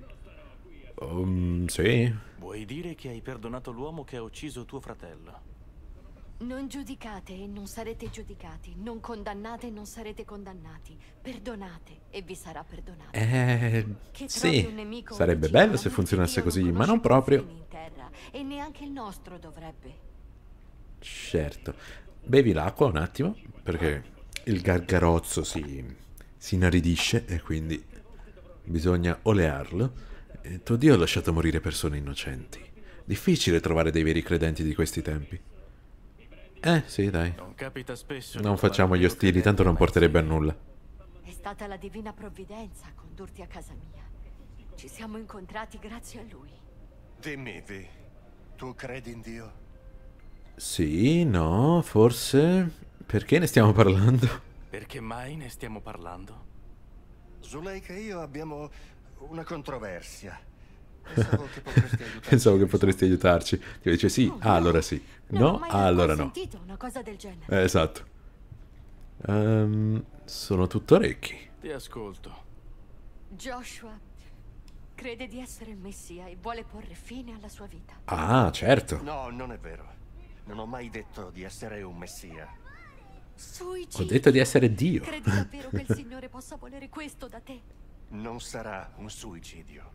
[SPEAKER 1] Um, sì.
[SPEAKER 11] Vuoi dire che hai perdonato l'uomo che ha ucciso tuo fratello?
[SPEAKER 9] Non giudicate e non sarete giudicati. Non condannate e non sarete condannati. Perdonate e vi sarà perdonato.
[SPEAKER 1] Eh,
[SPEAKER 9] Che trovi
[SPEAKER 1] sì.
[SPEAKER 9] un nemico
[SPEAKER 1] Sarebbe
[SPEAKER 9] vicino,
[SPEAKER 1] bello se
[SPEAKER 9] la
[SPEAKER 1] funzionasse
[SPEAKER 9] mente di
[SPEAKER 1] così,
[SPEAKER 9] Dio non
[SPEAKER 1] ma non
[SPEAKER 9] conosce
[SPEAKER 1] proprio.
[SPEAKER 9] confini in terra, e neanche il nostro dovrebbe.
[SPEAKER 1] Certo. Bevi l'acqua un attimo, perché il gargarozzo si, si inaridisce e quindi bisogna olearlo. E tuo Dio ha lasciato morire persone innocenti. Difficile trovare dei veri credenti di questi tempi. Eh, sì, dai.
[SPEAKER 11] Non capita spesso.
[SPEAKER 1] Non facciamo gli ostili, tanto non porterebbe a nulla.
[SPEAKER 9] È stata la divina provvidenza a condurti a casa mia. Ci siamo incontrati grazie a lui.
[SPEAKER 7] Dimmi, Vi, tu credi in Dio?
[SPEAKER 1] Sì, no, forse... Perché ne stiamo parlando?
[SPEAKER 11] Perché mai ne stiamo parlando?
[SPEAKER 7] Zuleika e io abbiamo una controversia. Pensavo che potresti aiutarci.
[SPEAKER 1] Pensavo che potresti aiutarci. Ti dice sì,
[SPEAKER 9] Oh,
[SPEAKER 1] ah,
[SPEAKER 9] no.
[SPEAKER 1] allora sì.
[SPEAKER 9] Non
[SPEAKER 1] No,
[SPEAKER 9] ho mai
[SPEAKER 1] ah, allora no.
[SPEAKER 9] sentito una cosa del genere.
[SPEAKER 1] Eh, esatto. Ehm, sono tutto orecchi.
[SPEAKER 11] Ti ascolto.
[SPEAKER 9] Joshua crede di essere il Messia e vuole porre fine alla sua vita.
[SPEAKER 1] Ah, certo.
[SPEAKER 7] No, non è vero. Non ho mai detto di essere un messia.
[SPEAKER 9] Suicidio.
[SPEAKER 1] Ho detto di essere Dio.
[SPEAKER 9] Credi davvero che il Signore possa volere questo da te?
[SPEAKER 7] Non sarà un suicidio.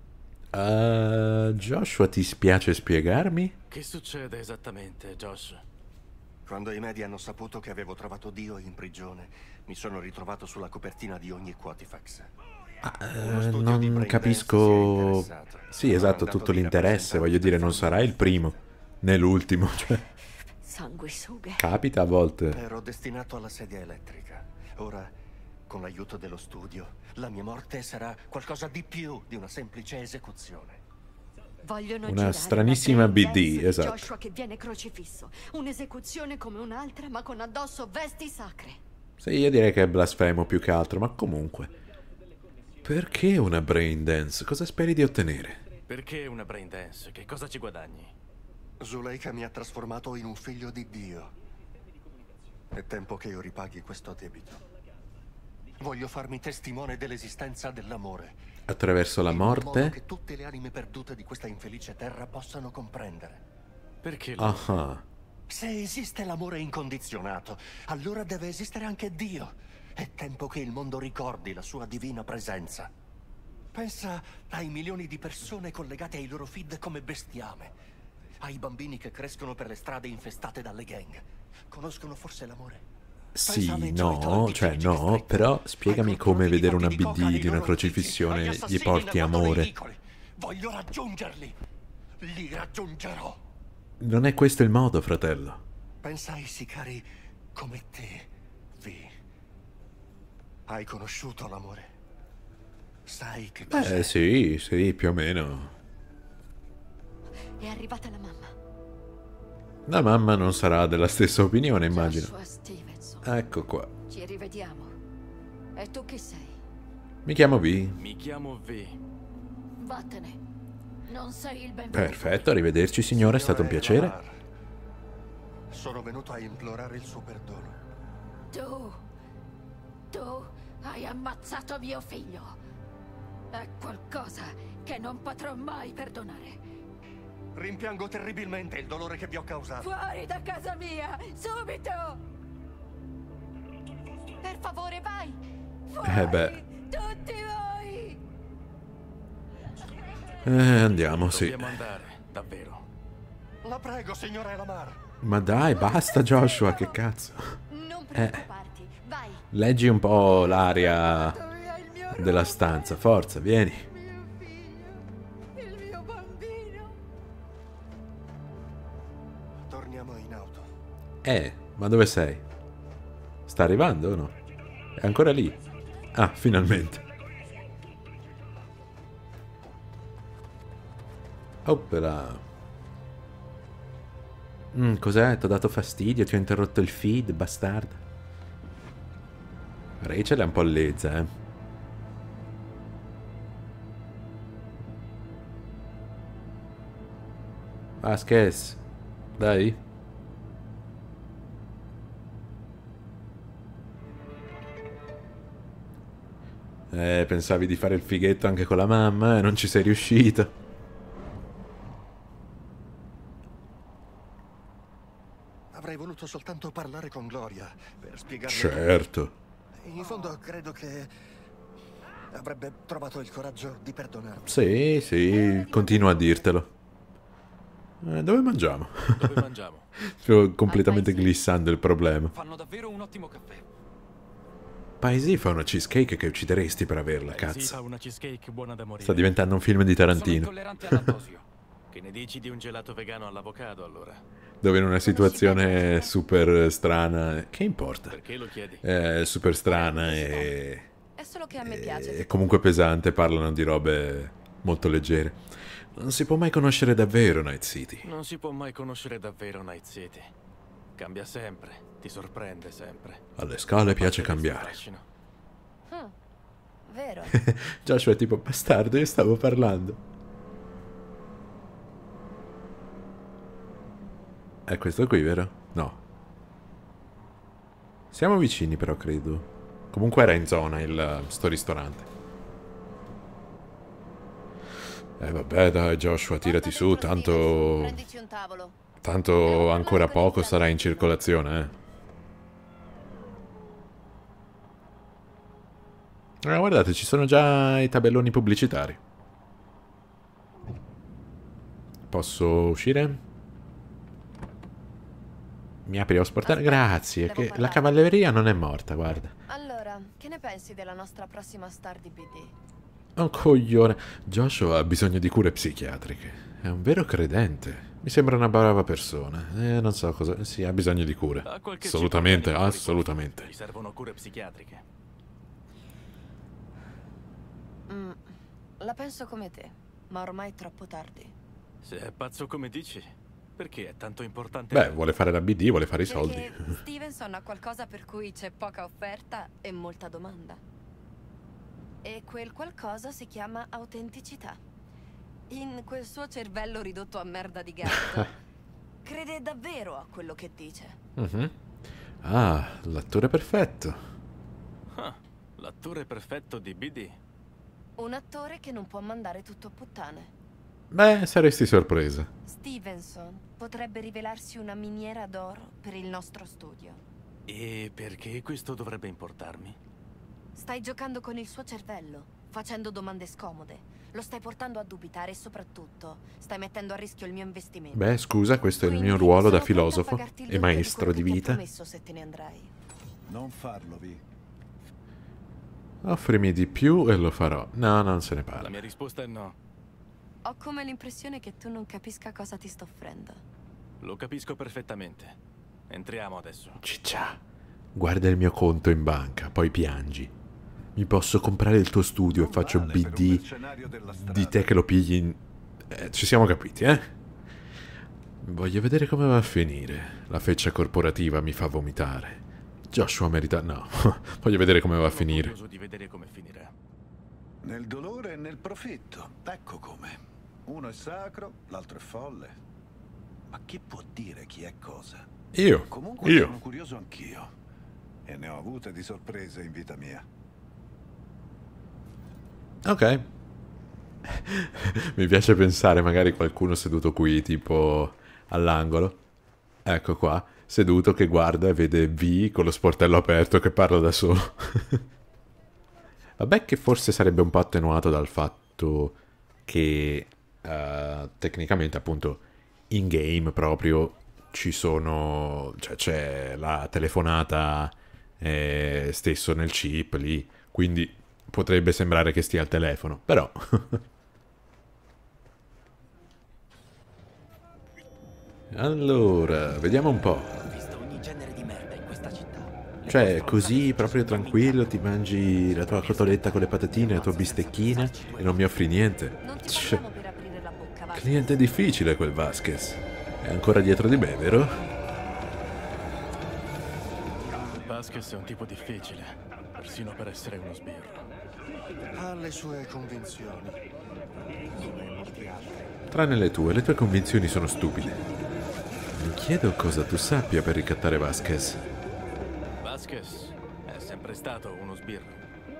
[SPEAKER 1] Uh, Joshua, ti spiace spiegarmi?
[SPEAKER 11] Che succede esattamente, Josh?
[SPEAKER 7] Quando i media hanno saputo che avevo trovato Dio in prigione, mi sono ritrovato sulla copertina di ogni Quatifax.
[SPEAKER 1] Uh, non capisco... Sì, esatto, tutto l'interesse. Voglio dire, non sarai il primo, né l'ultimo, cioè...
[SPEAKER 9] Sanguisughe.
[SPEAKER 1] Capita a volte.
[SPEAKER 7] Ero destinato alla sedia elettrica. Ora, con l'aiuto dello studio, la mia morte sarà qualcosa di più di una semplice esecuzione.
[SPEAKER 9] Vogliono
[SPEAKER 1] Una
[SPEAKER 9] girare
[SPEAKER 1] stranissima
[SPEAKER 9] brain
[SPEAKER 1] B D,
[SPEAKER 9] dance di
[SPEAKER 1] esatto.
[SPEAKER 9] Joshua che viene crocifisso. Un'esecuzione come un'altra, ma con addosso vesti sacre.
[SPEAKER 1] Sì, io direi che è blasfemo più che altro, ma comunque. Perché una brain dance? Cosa speri di ottenere?
[SPEAKER 11] Perché una brain dance? Che cosa ci guadagni?
[SPEAKER 7] Zuleika mi ha trasformato in un figlio di Dio. È tempo che io ripaghi questo debito. Voglio farmi testimone dell'esistenza dell'amore.
[SPEAKER 1] Attraverso la
[SPEAKER 7] in modo
[SPEAKER 1] morte?
[SPEAKER 7] che tutte le anime perdute di questa infelice terra possano comprendere.
[SPEAKER 11] Perché?
[SPEAKER 1] Ah.
[SPEAKER 7] Se esiste l'amore incondizionato, allora deve esistere anche Dio. È tempo che il mondo ricordi la sua divina presenza. Pensa ai milioni di persone collegate ai loro feed come bestiame. Ai bambini che crescono per le strade infestate dalle gang. Conoscono forse l'amore?
[SPEAKER 1] Sì, no, cioè no, però spiegami come vedere una B D di una crocifissione gli porti amore.
[SPEAKER 7] Voglio raggiungerli. Li raggiungerò.
[SPEAKER 1] Non è questo il modo, fratello.
[SPEAKER 7] Pensa ai sicari come te, Vi. Hai conosciuto l'amore? Sai che cos'è?
[SPEAKER 1] Eh sì, sì, più o meno.
[SPEAKER 9] È arrivata la mamma.
[SPEAKER 1] La mamma non sarà della stessa opinione, immagino.
[SPEAKER 9] Joshua Stevenson.
[SPEAKER 1] Ecco qua.
[SPEAKER 9] Ci rivediamo. E tu chi sei?
[SPEAKER 1] Mi chiamo V.
[SPEAKER 11] Mi chiamo V.
[SPEAKER 9] Vattene. Non sei il benvenuto.
[SPEAKER 1] Perfetto, arrivederci signore, è stato un piacere.
[SPEAKER 7] Lamar. Sono venuto a implorare il suo perdono.
[SPEAKER 9] Tu... Tu hai ammazzato mio figlio. È qualcosa che non potrò mai perdonare.
[SPEAKER 7] Rimpiango terribilmente il dolore che vi ho causato.
[SPEAKER 9] Fuori da casa mia! Subito! Per favore, vai! Fuori!
[SPEAKER 1] Eh beh.
[SPEAKER 9] Tutti voi!
[SPEAKER 1] Eh, andiamo, sì.
[SPEAKER 11] Dobbiamo andare, davvero.
[SPEAKER 7] La prego, signore Lamar.
[SPEAKER 1] Ma dai, basta Joshua, che cazzo.
[SPEAKER 9] Non preoccuparti, vai.
[SPEAKER 1] Leggi un po' l'aria della stanza. Forza, vieni.
[SPEAKER 2] Il mio bambino.
[SPEAKER 7] Torniamo in auto.
[SPEAKER 1] Eh, ma dove sei? Sta arrivando o no? È ancora lì. Ah, finalmente. Oppela. Mm, cos'è? Ti ho dato fastidio? Ti ho interrotto il feed, bastarda? Rachel è un po' lezza, eh. Vasquez, dai. Eh, pensavi di fare il fighetto anche con la mamma e non ci sei riuscito.
[SPEAKER 7] Avrei voluto soltanto parlare con Gloria per spiegarle.
[SPEAKER 1] Certo.
[SPEAKER 7] In fondo credo che avrebbe trovato il coraggio di perdonarmi.
[SPEAKER 1] Sì, sì, continuo a dirtelo. Eh, dove mangiamo?
[SPEAKER 6] Dove mangiamo?
[SPEAKER 1] Sto completamente glissando il problema.
[SPEAKER 6] Fanno davvero un ottimo caffè.
[SPEAKER 1] Paesi fa una cheesecake che uccideresti per averla,
[SPEAKER 11] Paesi
[SPEAKER 1] cazzo.
[SPEAKER 11] fa una cheesecake buona da morire.
[SPEAKER 1] Sta diventando un film di
[SPEAKER 11] Sono
[SPEAKER 1] Tarantino.
[SPEAKER 11] intollerante al lattosio. Che ne dici di un gelato vegano all'avocado, allora?
[SPEAKER 1] Dove in una situazione super strana... Che importa?
[SPEAKER 11] Perché lo chiedi?
[SPEAKER 1] Eh, super strana e...
[SPEAKER 9] È solo che a me piace.
[SPEAKER 1] e comunque pesante, parlano di robe molto leggere. Non si può mai conoscere davvero Night City.
[SPEAKER 11] Non si può mai conoscere davvero Night City. Cambia sempre, ti sorprende sempre.
[SPEAKER 1] Alle scale piace
[SPEAKER 11] Parte del suo
[SPEAKER 1] cambiare.
[SPEAKER 11] fascino.
[SPEAKER 9] Mm, vero.
[SPEAKER 1] Joshua è tipo, bastardo, io stavo parlando. È questo qui, vero? No. Siamo vicini però, credo. Comunque era in zona il sto ristorante. Eh vabbè dai Joshua, tirati su, tanto...
[SPEAKER 9] Prendici un tavolo.
[SPEAKER 1] Tanto ancora poco sarà in circolazione, eh. Eh, guardate, ci sono già i tabelloni pubblicitari. Posso uscire? Mi apri lo sportello? Grazie, che la cavalleria non è morta, guarda.
[SPEAKER 9] Allora, che ne pensi della nostra prossima star di B D?
[SPEAKER 1] Un coglione. Joshua ha bisogno di cure psichiatriche. È un vero credente. Mi sembra una brava persona. Eh, non so cosa... Sì, ha bisogno di cure.
[SPEAKER 11] Ha qualche
[SPEAKER 1] Assolutamente,
[SPEAKER 11] psicologo
[SPEAKER 1] assolutamente.
[SPEAKER 11] Gli servono cure psichiatriche.
[SPEAKER 9] Mm, la penso come te, ma ormai è troppo tardi.
[SPEAKER 11] Se è pazzo come dici, perché è tanto importante?
[SPEAKER 1] Beh, vuole fare la B D, vuole fare i soldi.
[SPEAKER 9] Perché Stevenson ha qualcosa per cui c'è poca offerta e molta domanda. E quel qualcosa si chiama autenticità. In quel suo cervello ridotto a merda di gatto, crede davvero a quello che dice.
[SPEAKER 1] Mhm. Ah, l'attore perfetto.
[SPEAKER 11] Ah, l'attore perfetto di B D.
[SPEAKER 9] Un attore che non può mandare tutto a puttane.
[SPEAKER 1] Beh, saresti sorpresa.
[SPEAKER 9] Stevenson potrebbe rivelarsi una miniera d'oro per il nostro studio.
[SPEAKER 11] E perché questo dovrebbe importarmi?
[SPEAKER 9] Stai giocando con il suo cervello, facendo domande scomode. Lo stai portando a dubitare e soprattutto stai mettendo a rischio il mio investimento.
[SPEAKER 1] Beh, scusa, questo è il mio ruolo da filosofo e maestro di vita.
[SPEAKER 9] Promesso se te ne andrai.
[SPEAKER 8] Non farlo, Vi.
[SPEAKER 1] Offrimi di più e lo farò. No, non se ne
[SPEAKER 11] La
[SPEAKER 1] parla.
[SPEAKER 11] mia risposta è no.
[SPEAKER 9] Ho come l'impressione che tu non capisca cosa ti sto offrendo.
[SPEAKER 11] Lo capisco perfettamente. Entriamo adesso.
[SPEAKER 1] Ciccia, guarda il mio conto in banca, poi piangi. Mi posso comprare il tuo studio e faccio B D di te che lo pigli in... Eh, ci siamo capiti, eh? Voglio vedere come va a finire. La feccia corporativa mi fa vomitare. Joshua merita... No, voglio vedere come va a finire.
[SPEAKER 11] Sono curioso di vedere come finirà.
[SPEAKER 8] Nel dolore e nel profitto. Ecco come. Uno è sacro, l'altro è folle. Ma chi può dire chi è cosa?
[SPEAKER 1] Io.
[SPEAKER 8] Comunque
[SPEAKER 1] Io.
[SPEAKER 8] sono curioso anch'io. E ne ho avute di sorprese in vita mia.
[SPEAKER 1] Ok. Mi piace pensare magari qualcuno seduto qui, tipo all'angolo. Ecco qua, seduto che guarda e vede V con lo sportello aperto che parla da solo. Vabbè che forse sarebbe un po' attenuato dal fatto che uh, tecnicamente appunto in game proprio ci sono, cioè c'è la telefonata è stesso nel chip lì, quindi potrebbe sembrare che stia al telefono, però... Allora, vediamo un po'. Cioè, così, proprio tranquillo, ti mangi la tua cotoletta con le patatine, la tua bistecchina e non mi offri niente. Cioè, cliente difficile quel Vasquez. È ancora dietro di me, vero?
[SPEAKER 11] Vasquez è un tipo difficile, persino per essere uno sbirro.
[SPEAKER 7] Ha le sue convinzioni, come molti altri.
[SPEAKER 1] Tranne le tue, le tue convinzioni sono stupide. Mi chiedo cosa tu sappia per ricattare Vasquez.
[SPEAKER 11] Vasquez è sempre stato uno sbirro.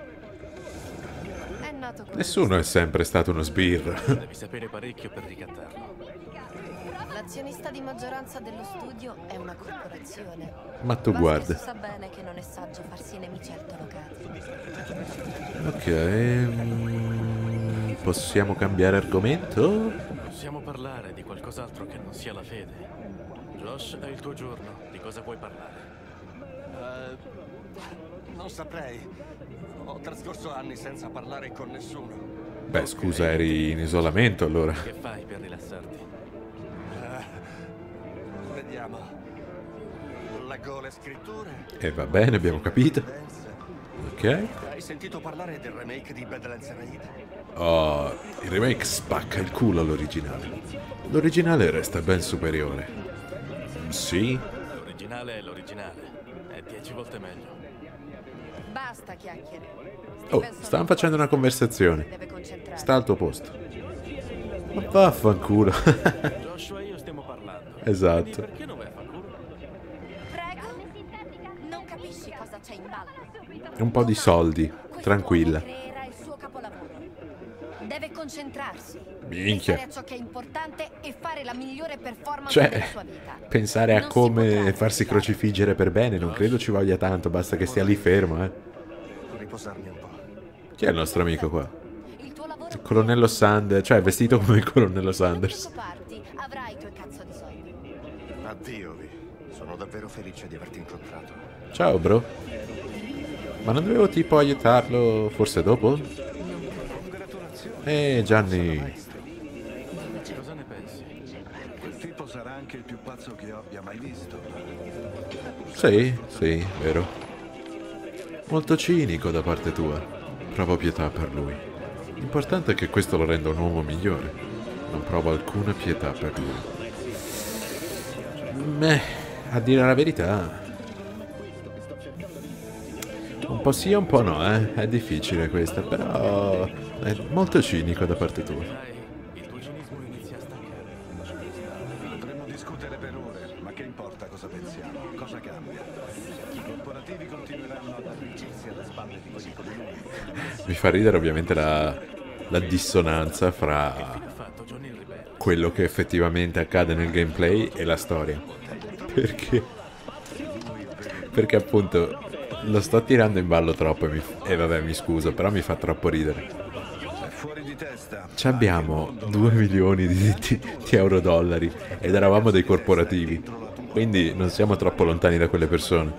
[SPEAKER 9] È nato come
[SPEAKER 1] Nessuno è sempre stato uno sbirro.
[SPEAKER 11] Devi sapere parecchio per ricattarlo.
[SPEAKER 9] L'azionista di maggioranza dello studio è una corporazione.
[SPEAKER 1] Ma tu
[SPEAKER 9] Vasquez
[SPEAKER 1] guarda.
[SPEAKER 9] sa bene che non è saggio farsi nemici altolocati.
[SPEAKER 1] Ok, mm, possiamo cambiare argomento?
[SPEAKER 11] Possiamo parlare di qualcos'altro che non sia la fede. Josh, è il tuo giorno. Di cosa vuoi parlare?
[SPEAKER 7] Uh, non saprei. Ho trascorso anni senza parlare con nessuno.
[SPEAKER 1] Beh, scusa, eri in isolamento allora.
[SPEAKER 11] Che fai per rilassarti?
[SPEAKER 7] Uh, vediamo. Leggo le scritture.
[SPEAKER 1] E va bene, abbiamo capito. Ok.
[SPEAKER 7] Hai sentito parlare del remake di Badlands Raid?
[SPEAKER 1] Oh, il remake spacca il culo all'originale. L'originale resta ben superiore. Sì?
[SPEAKER 11] L'originale è l'originale. È dieci volte meglio.
[SPEAKER 9] Basta chiacchiere.
[SPEAKER 1] Oh, stavamo facendo una conversazione. Sta al tuo posto. Ma vaffanculo.
[SPEAKER 11] Joshua e io stiamo parlando.
[SPEAKER 1] Esatto.
[SPEAKER 11] Perché non vai a fanculo?
[SPEAKER 9] Prego? Non capisci cosa c'è in ballo?
[SPEAKER 1] Un po' di soldi, tranquilla.
[SPEAKER 9] Creerà il suo capolavoro. Deve concentrarsi.
[SPEAKER 1] Minchia.
[SPEAKER 9] Pensare a ciò che è importante e fare la migliore performance
[SPEAKER 1] Cioè,
[SPEAKER 9] della sua vita.
[SPEAKER 1] pensare a come farsi crocifiggere per bene non credo ci voglia tanto, basta che stia lì fermo, eh.
[SPEAKER 7] Riposarmi un po'.
[SPEAKER 1] Chi è il nostro amico qua? Il colonnello Sanders, cioè vestito come il colonnello Sanders.
[SPEAKER 9] Parti, avrai i tuoi cazzo di soldi.
[SPEAKER 7] Addio, Vi. Sono davvero felice di averti incontrato.
[SPEAKER 1] Ciao, bro. Ma non dovevo tipo aiutarlo forse dopo? Eh, Gianni.
[SPEAKER 11] Cosa ne pensi?
[SPEAKER 8] Quel tipo sarà anche il più pazzo che io abbia mai visto.
[SPEAKER 1] Sì, sì, vero. Molto cinico da parte tua. Provo pietà per lui. L'importante è che questo lo renda un uomo migliore. Non provo alcuna pietà per lui. Beh, a dire la verità... Un po' sì e un po' no, eh. È difficile questa, però... È molto cinico da parte tua.
[SPEAKER 11] Il tuo cinismo inizia a stancare.
[SPEAKER 8] Potremmo discutere per ore, ma che importa cosa pensiamo? Cosa cambia? I corporativi continueranno ad arricchirsi alle spalle di quelli come noi.
[SPEAKER 1] Mi fa ridere ovviamente la, la dissonanza fra quello che effettivamente accade nel gameplay e la storia. Perché? Perché appunto lo sto tirando in ballo troppo e, mi, e vabbè mi scuso, però mi fa troppo ridere. Ci abbiamo due milioni di, di, di euro dollari ed eravamo dei corporativi, quindi non siamo troppo lontani da quelle persone.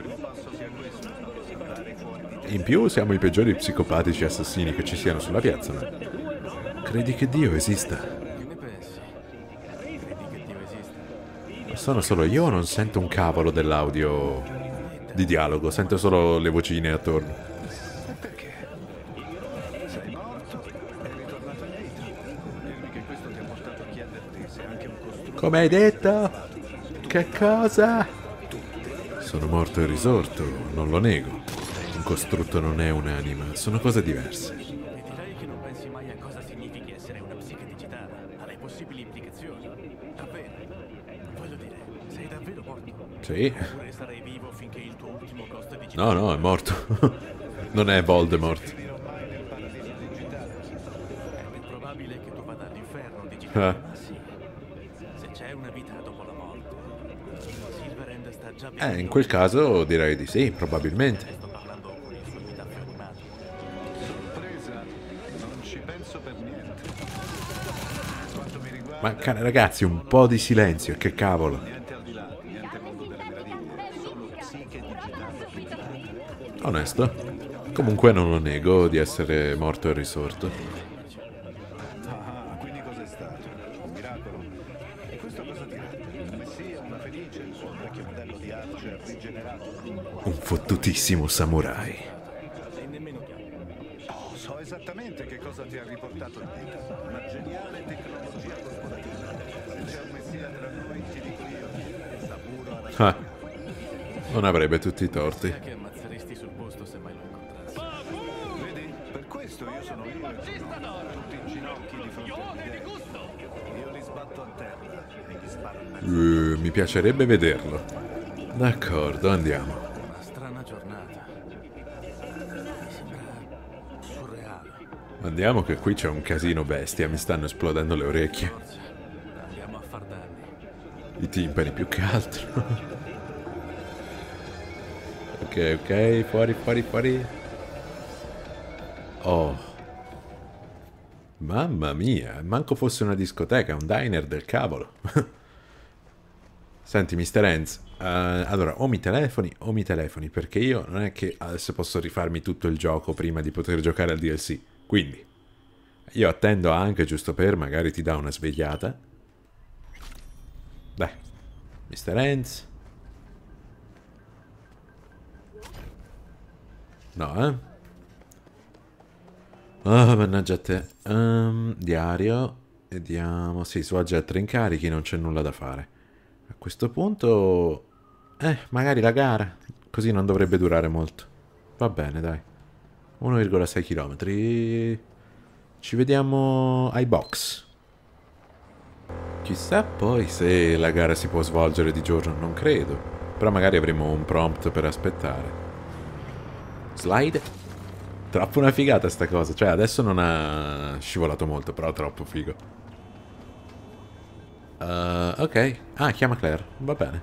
[SPEAKER 1] In più siamo i peggiori psicopatici assassini che ci siano sulla piazza. Ma... Credi che Dio esista?
[SPEAKER 11] Che ne pensi? Credi che Dio esista?
[SPEAKER 1] Ma sono solo io o non sento un cavolo dell'audio di dialogo? Sento solo le vocine attorno.
[SPEAKER 8] Perché? Sei morto e ritornato indietro. Dirmi che questo ti ha portato a chiederti se anche un costruttore...
[SPEAKER 1] Come hai detto? Che cosa? Sono morto e risorto, non lo nego. Un costrutto non è un'anima, sono cose diverse.
[SPEAKER 11] E direi che non pensi mai a cosa significhi essere una psiche digitale, alle possibili implicazioni. Davvero? Voglio dire, sei davvero morto?
[SPEAKER 1] Sì.
[SPEAKER 11] Oppure sarai vivo finché il tuo ultimo costo digitale...
[SPEAKER 1] No, no, è morto. Non è Voldemort.
[SPEAKER 11] È più probabile che tu vada all'inferno digitale.
[SPEAKER 1] Ah.
[SPEAKER 11] Ma sì. Se c'è una vita dopo la morte, Silverhand sta già
[SPEAKER 1] Eh, in quel caso direi di sì, probabilmente.
[SPEAKER 8] Sorpresa? Non ci penso per niente. Quanto mi riguarda...
[SPEAKER 1] Ma cara, ragazzi, un po' di silenzio, che cavolo.
[SPEAKER 8] Niente al di là, niente mondo delle meraviglie. Solo psiche digitale.
[SPEAKER 1] Onesto. Comunque non lo nego di essere morto e risorto.
[SPEAKER 8] Ah, quindi cos'è stato? Un miracolo? E questo cosa ti rende? Un messia, una felice, un vecchio modello di Archer rigenerato?
[SPEAKER 1] Un fottutissimo samurai.
[SPEAKER 8] Oh, so esattamente che cosa ti ha riportato in vita. Una geniale tecnologia corporativa. Se c'è un messia tra noi, ti dico io. Saburo alla...
[SPEAKER 1] Ah. Non avrebbe tutti i torti.
[SPEAKER 11] Che ammazzeresti sul posto se mai lo incontrassi.
[SPEAKER 8] Vedi? Per questo io sono io e tu, tutti in ginocchi di fronte a me. Io li sbatto a terra e gli sparo in mezzo.
[SPEAKER 1] Uh, mi piacerebbe vederlo. D'accordo, andiamo.
[SPEAKER 11] Una strana giornata. Mi sembra surreale.
[SPEAKER 1] Andiamo che qui c'è un casino bestia, mi stanno esplodendo le orecchie.
[SPEAKER 11] Andiamo a far danni.
[SPEAKER 1] I timpani più che altro. Ok, ok, fuori, fuori, fuori. Oh. Mamma mia, manco fosse una discoteca, un diner del cavolo. Senti, mister Enz, uh, allora, o mi telefoni o mi telefoni, perché io non è che adesso posso rifarmi tutto il gioco prima di poter giocare al D L C. Quindi, io attendo anche, giusto per, magari ti dà una svegliata. Dai, mister Enz. No, eh? Oh, mannaggia a te. Um, diario. Vediamo. Sì, svolge altri incarichi, non c'è nulla da fare. A questo punto... Eh, magari la gara. Così non dovrebbe durare molto. Va bene, dai. uno virgola sei chilometri. Ci vediamo ai box. Chissà poi se la gara si può svolgere di giorno, non credo. Però magari avremo un prompt per aspettare. Slide. Troppo una figata sta cosa. Cioè adesso non ha scivolato molto, però troppo figo. uh, Ok. Ah, chiama Claire. Va bene.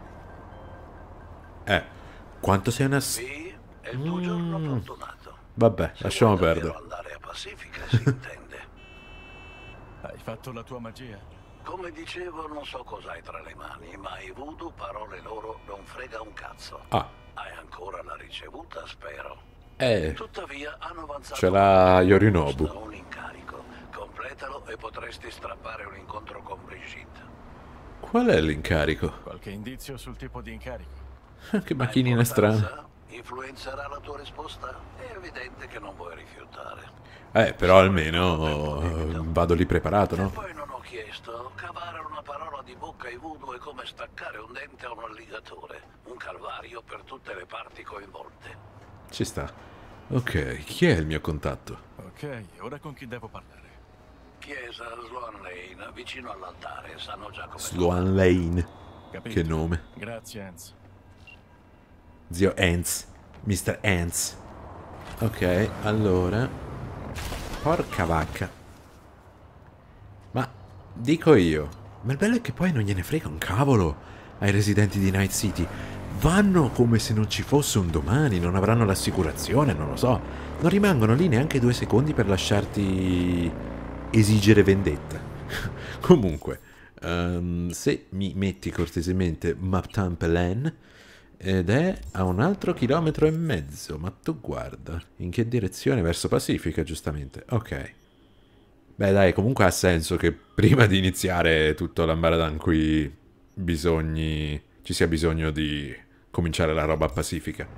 [SPEAKER 1] Eh, quanto sei una...
[SPEAKER 3] Sì, è il tuo giorno fortunato.
[SPEAKER 1] Vabbè,
[SPEAKER 3] Se
[SPEAKER 1] lasciamo
[SPEAKER 3] vuoi
[SPEAKER 1] perdere.
[SPEAKER 3] davvero andare a Pacifica, si intende.
[SPEAKER 11] Hai fatto la tua magia?
[SPEAKER 3] Come dicevo, non so cos'hai tra le mani, ma ai voodoo parole loro non frega un cazzo.
[SPEAKER 1] Ah.
[SPEAKER 3] Hai ancora la ricevuta, spero.
[SPEAKER 1] Eh.
[SPEAKER 3] Tuttavia hanno avanzato
[SPEAKER 1] Ce l'ha Yorinobu.
[SPEAKER 3] un incarico. Completalo e potresti strappare un incontro con Brigitte.
[SPEAKER 1] Qual è l'incarico?
[SPEAKER 11] Qualche indizio sul tipo di incarico?
[SPEAKER 1] Che macchinina strana.
[SPEAKER 3] Influenzerà la tua risposta? È evidente che non vuoi rifiutare.
[SPEAKER 1] Eh, però almeno vado lì preparato, no?
[SPEAKER 3] E poi non ho chiesto, cavare una parola di bocca ai voodoo è come staccare un dente a un alligatore. Un calvario per tutte le parti coinvolte.
[SPEAKER 1] Ci sta. Ok, chi è il mio contatto?
[SPEAKER 11] Ok, ora con chi devo parlare?
[SPEAKER 3] Chiesa Sloan Lane, vicino all'altare, sanno già come...
[SPEAKER 1] Sloan Lane.
[SPEAKER 11] Capito.
[SPEAKER 1] Che nome?
[SPEAKER 11] Grazie, Enz.
[SPEAKER 1] Zio Enz. mister Enz. Ok, allora... Porca vacca. Ma, dico io, ma il bello è che poi non gliene frega un cavolo ai residenti di Night City. Vanno come se non ci fosse un domani, non avranno l'assicurazione, non lo so. Non rimangono lì neanche due secondi per lasciarti esigere vendetta. Comunque, um, se mi metti cortesemente Maptan Pelen, ed è a un altro chilometro e mezzo, ma tu guarda, in che direzione? Verso Pacifica, giustamente. Ok. Beh dai, comunque ha senso che prima di iniziare tutto l'ambaradan qui bisogni... ci sia bisogno di cominciare la roba pacifica.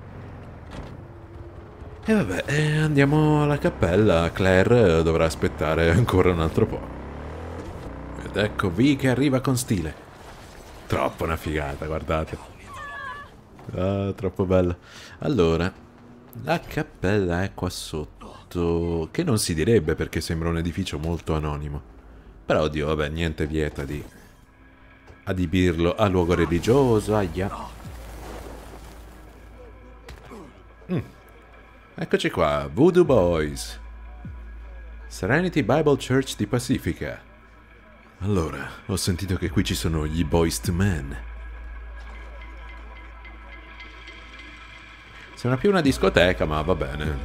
[SPEAKER 1] E vabbè, eh, andiamo alla cappella. Claire dovrà aspettare ancora un altro po'. Ed ecco Vi che arriva con stile. Troppo una figata, guardate. Ah, troppo bella. Allora, la cappella è qua sotto, che non si direbbe perché sembra un edificio molto anonimo. Però, oddio, vabbè, niente vieta di adibirlo a luogo religioso. Aia. Mm. Eccoci qua, Voodoo Boys. Serenity Bible Church di Pacifica. Allora, ho sentito che qui ci sono gli Boys to Men. Sembra più una discoteca, ma va bene.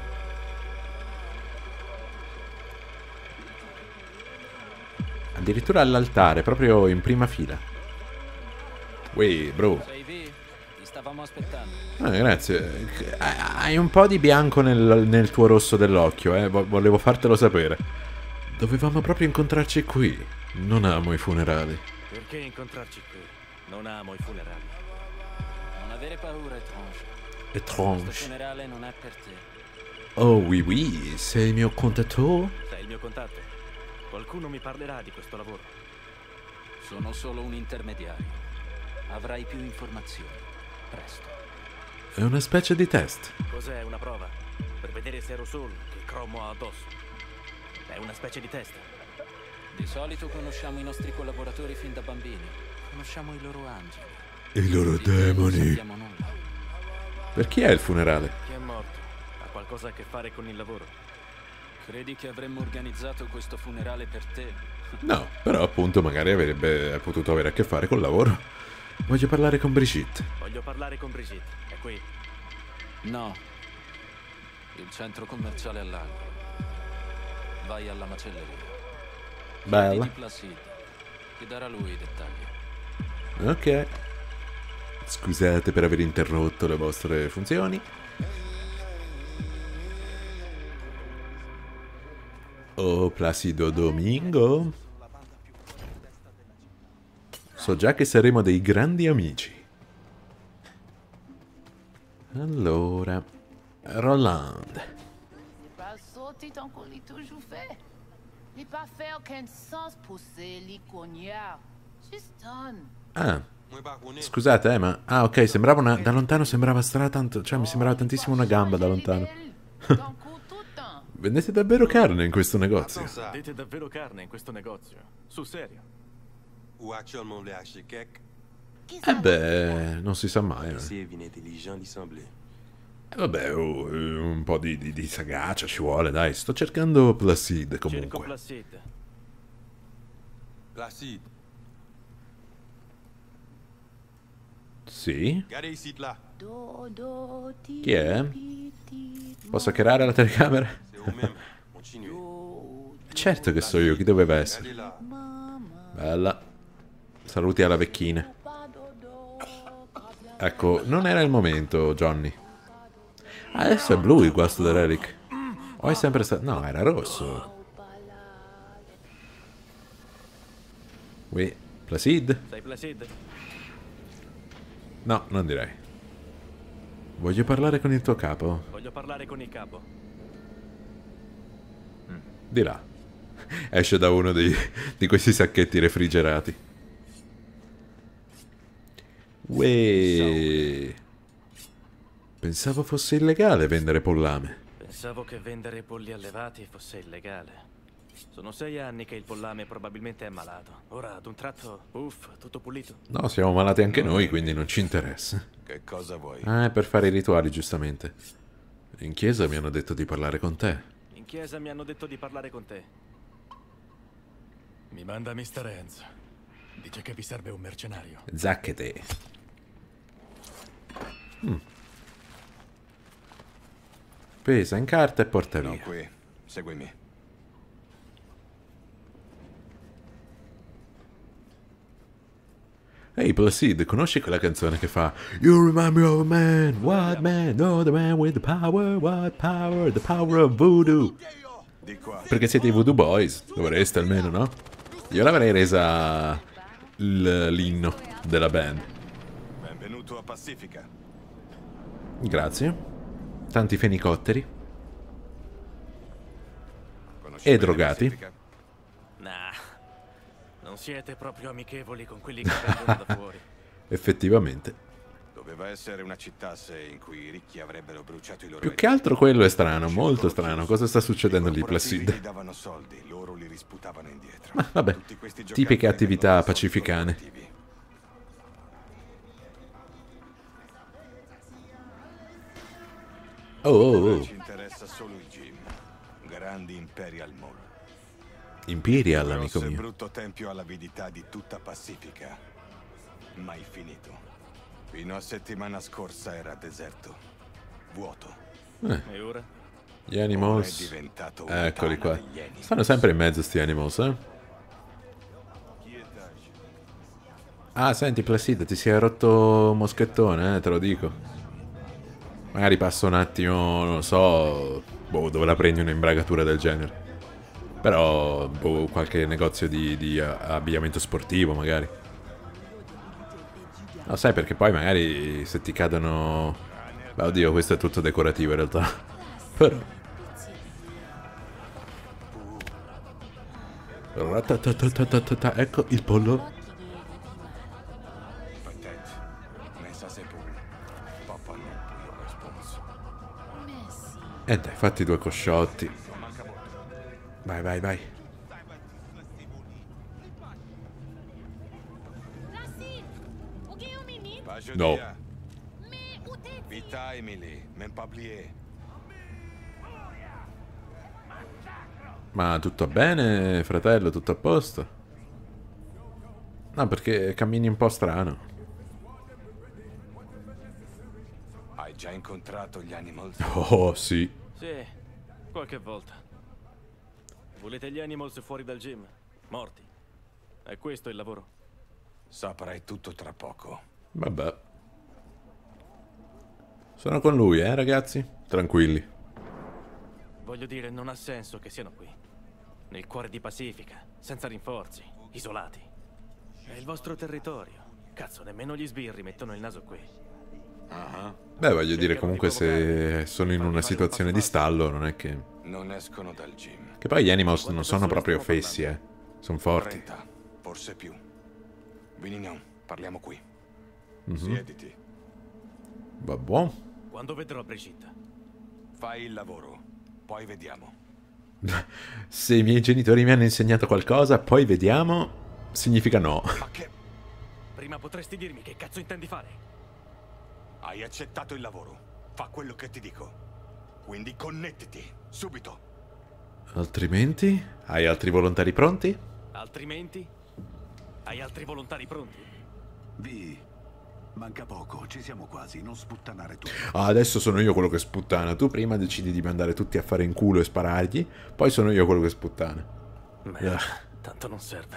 [SPEAKER 1] Addirittura all'altare, proprio in prima fila. Uè, bro.
[SPEAKER 6] Sei Vi? Ti sta stavamo aspettando.
[SPEAKER 1] Ah, grazie. Hai un po' di bianco nel, nel tuo rosso dell'occhio, eh. Volevo fartelo sapere. Dovevamo proprio incontrarci qui. Non amo i funerali.
[SPEAKER 11] Perché incontrarci qui? Non amo i funerali.
[SPEAKER 6] Non avere paura, Étrange.
[SPEAKER 1] Étrange.
[SPEAKER 6] Questo funerale non è per te.
[SPEAKER 1] Oh, oui, oui. Sei il mio contatore?
[SPEAKER 11] Sei il mio contatto. Qualcuno mi parlerà di questo lavoro.
[SPEAKER 6] Sono solo un intermediario. Avrai più informazioni. Presto.
[SPEAKER 1] È una specie di test.
[SPEAKER 11] Cos'è una prova? Per vedere se ero solo, che cromo ho addosso. È una specie di test.
[SPEAKER 6] Di solito conosciamo i nostri collaboratori fin da bambini. Conosciamo i loro angeli.
[SPEAKER 1] I loro demoni.
[SPEAKER 6] Non sappiamo nulla.
[SPEAKER 1] Per chi è il funerale?
[SPEAKER 11] Chi è morto? Ha qualcosa a che fare con il lavoro?
[SPEAKER 6] Credi che avremmo organizzato questo funerale per te?
[SPEAKER 1] No, però appunto magari avrebbe potuto avere a che fare col lavoro. Voglio parlare con Brigitte.
[SPEAKER 11] Voglio parlare con Brigitte. È qui?
[SPEAKER 6] No. Il centro commerciale all'angolo. Vai alla macelleria.
[SPEAKER 1] Bella.
[SPEAKER 6] Chiedi di Placide. Ti darà lui i dettagli.
[SPEAKER 1] Ok. Scusate per aver interrotto le vostre funzioni. Oh, Placido Domingo. So già che saremo dei grandi amici. Allora, Roland.
[SPEAKER 12] C'est pas sauté tant qu'on l'a toujours fait. Il pas fait aucun sens pousser li cognard. Just done.
[SPEAKER 1] Ah, scusate, eh, ma... Ah, ok, sembrava una... Da lontano sembrava stra tanto... Cioè, mi sembrava tantissimo una gamba da lontano. Vendete davvero carne in questo negozio?
[SPEAKER 11] Vendete davvero carne in questo negozio? Sul serio?
[SPEAKER 1] Eh beh, non si sa mai. Eh. Eh, vabbè, oh, un po' di, di, di sagacia ci vuole, dai. Sto cercando Placide
[SPEAKER 11] Cerco
[SPEAKER 1] comunque.
[SPEAKER 11] Placide.
[SPEAKER 13] Placide.
[SPEAKER 1] Sì?
[SPEAKER 12] Do, do, ti,
[SPEAKER 1] Chi è?
[SPEAKER 12] ti, ti,
[SPEAKER 1] Posso hackerare la telecamera? Certo che so io, chi doveva essere? Bella. Saluti alla vecchina. Ecco, non era il momento, Johnny. Adesso è blu il guasto del relic. O è sempre stato... No, era rosso. Oui, Placide?
[SPEAKER 11] Sei Placide?
[SPEAKER 1] No, non direi. Voglio parlare con il tuo capo.
[SPEAKER 11] Voglio parlare con il capo.
[SPEAKER 1] Di là. Esce da uno dei, di questi sacchetti refrigerati. Uè. Pensavo fosse illegale vendere pollame.
[SPEAKER 11] Pensavo che vendere polli allevati fosse illegale. Sono sei anni che il pollame probabilmente è malato. Ora, ad un tratto, uff, tutto pulito.
[SPEAKER 1] No, siamo malati anche noi, quindi non ci interessa.
[SPEAKER 8] Che cosa vuoi?
[SPEAKER 1] Ah, è per fare i rituali, giustamente. In chiesa mi hanno detto di parlare con te.
[SPEAKER 11] In chiesa mi hanno detto di parlare con te. Mi manda mister Enz. Dice che vi serve un mercenario.
[SPEAKER 1] Zacchete. Mm. Pesa in carta e porta via.
[SPEAKER 8] Non qui. Seguimi.
[SPEAKER 1] Ehi, hey, Placide, conosci quella canzone che fa You remind me of a man, what man, no, the man with the power, what power, the power of voodoo. Perché siete i Voodoo Boys, dovreste almeno, no? Io l'avrei resa l'inno della band.
[SPEAKER 8] Benvenuto a Pacifica.
[SPEAKER 1] Grazie. Tanti fenicotteri.
[SPEAKER 8] Conosci
[SPEAKER 1] E
[SPEAKER 8] bene
[SPEAKER 1] drogati.
[SPEAKER 8] Pacifica?
[SPEAKER 11] Nah. Non siete proprio amichevoli con quelli che vengono da fuori.
[SPEAKER 1] Effettivamente.
[SPEAKER 8] Doveva essere una città se in cui i ricchi avrebbero bruciato i loro
[SPEAKER 1] Più che altro quello è strano, molto strano. Cosa sta succedendo lì, Placide?
[SPEAKER 8] gli davano soldi, loro li risputavano indietro.
[SPEAKER 1] Ma vabbè,
[SPEAKER 8] Tutti questi
[SPEAKER 1] tipiche
[SPEAKER 8] giocatori
[SPEAKER 1] attività
[SPEAKER 8] vengono da
[SPEAKER 1] pacificane.
[SPEAKER 8] soldi corporativi.
[SPEAKER 1] Oh, oh,
[SPEAKER 8] Ora
[SPEAKER 1] oh.
[SPEAKER 8] ci interessa solo il gym. Grandi Imperial Mall.
[SPEAKER 1] Imperial, amico
[SPEAKER 8] Grosso e
[SPEAKER 1] mio.
[SPEAKER 8] brutto tempio all'avidità di tutta Pacifica. Mai finito. Fino a settimana scorsa era deserto. Vuoto.
[SPEAKER 1] Eh.
[SPEAKER 11] E ora?
[SPEAKER 1] Gli Animals.
[SPEAKER 8] Ora è diventato una
[SPEAKER 1] Eccoli qua.
[SPEAKER 8] tana degli Animals.
[SPEAKER 1] Stanno sempre in mezzo sti Animals, eh? Ah, senti Placid, ti si è rotto moschettone, eh, te lo dico. Magari passa un attimo, non lo so, boh, dove la prendi un'imbragatura del genere. Però, boh, qualche negozio di, di abbigliamento sportivo, magari. No, sai, perché poi magari se ti cadono... Beh, oddio, questo è tutto decorativo in realtà. Però... Ecco il pollo. E dai, fatti due cosciotti. Vai, vai, vai. No. Ma tutto bene, fratello? Tutto a posto? No, perché cammini un po' strano.
[SPEAKER 8] Hai già incontrato gli Animals?
[SPEAKER 1] Oh, sì.
[SPEAKER 11] Sì, qualche volta. Volete gli Animals fuori dal gym? Morti. È questo il lavoro?
[SPEAKER 8] Saprai tutto tra poco.
[SPEAKER 1] Vabbè. Sono con lui, eh, ragazzi? Tranquilli.
[SPEAKER 11] Voglio dire, non ha senso che siano qui. Nel cuore di Pacifica, senza rinforzi, isolati. È il vostro territorio. Cazzo, nemmeno gli sbirri mettono il naso qui.
[SPEAKER 8] Uh-huh.
[SPEAKER 1] Beh, voglio dire, comunque se sono in una situazione di stallo, non è che...
[SPEAKER 8] Non escono dal gym.
[SPEAKER 1] Che poi gli Animals non sono proprio fessi, eh. Sono forti.
[SPEAKER 8] trenta, forse più. Veniniamo, parliamo qui.
[SPEAKER 1] Mm-hmm.
[SPEAKER 8] Siediti.
[SPEAKER 1] Va buono.
[SPEAKER 11] Quando vedrò Brigitte?
[SPEAKER 8] Fai il lavoro, poi vediamo.
[SPEAKER 1] Se i miei genitori mi hanno insegnato qualcosa, poi vediamo, significa no.
[SPEAKER 8] Ma che...
[SPEAKER 11] Prima potresti dirmi che cazzo intendi fare?
[SPEAKER 8] Hai accettato il lavoro. Fa quello che ti dico. Quindi connettiti, subito.
[SPEAKER 1] Altrimenti? Hai altri volontari pronti?
[SPEAKER 11] Altrimenti? Hai altri volontari pronti?
[SPEAKER 5] Vi, manca poco, ci siamo quasi, non sputtanare tutto.
[SPEAKER 1] Ah, adesso sono io quello che sputtana. Tu prima decidi di mandare tutti a fare in culo e sparargli, poi sono io quello che sputtana.
[SPEAKER 11] Merda, tanto non serve.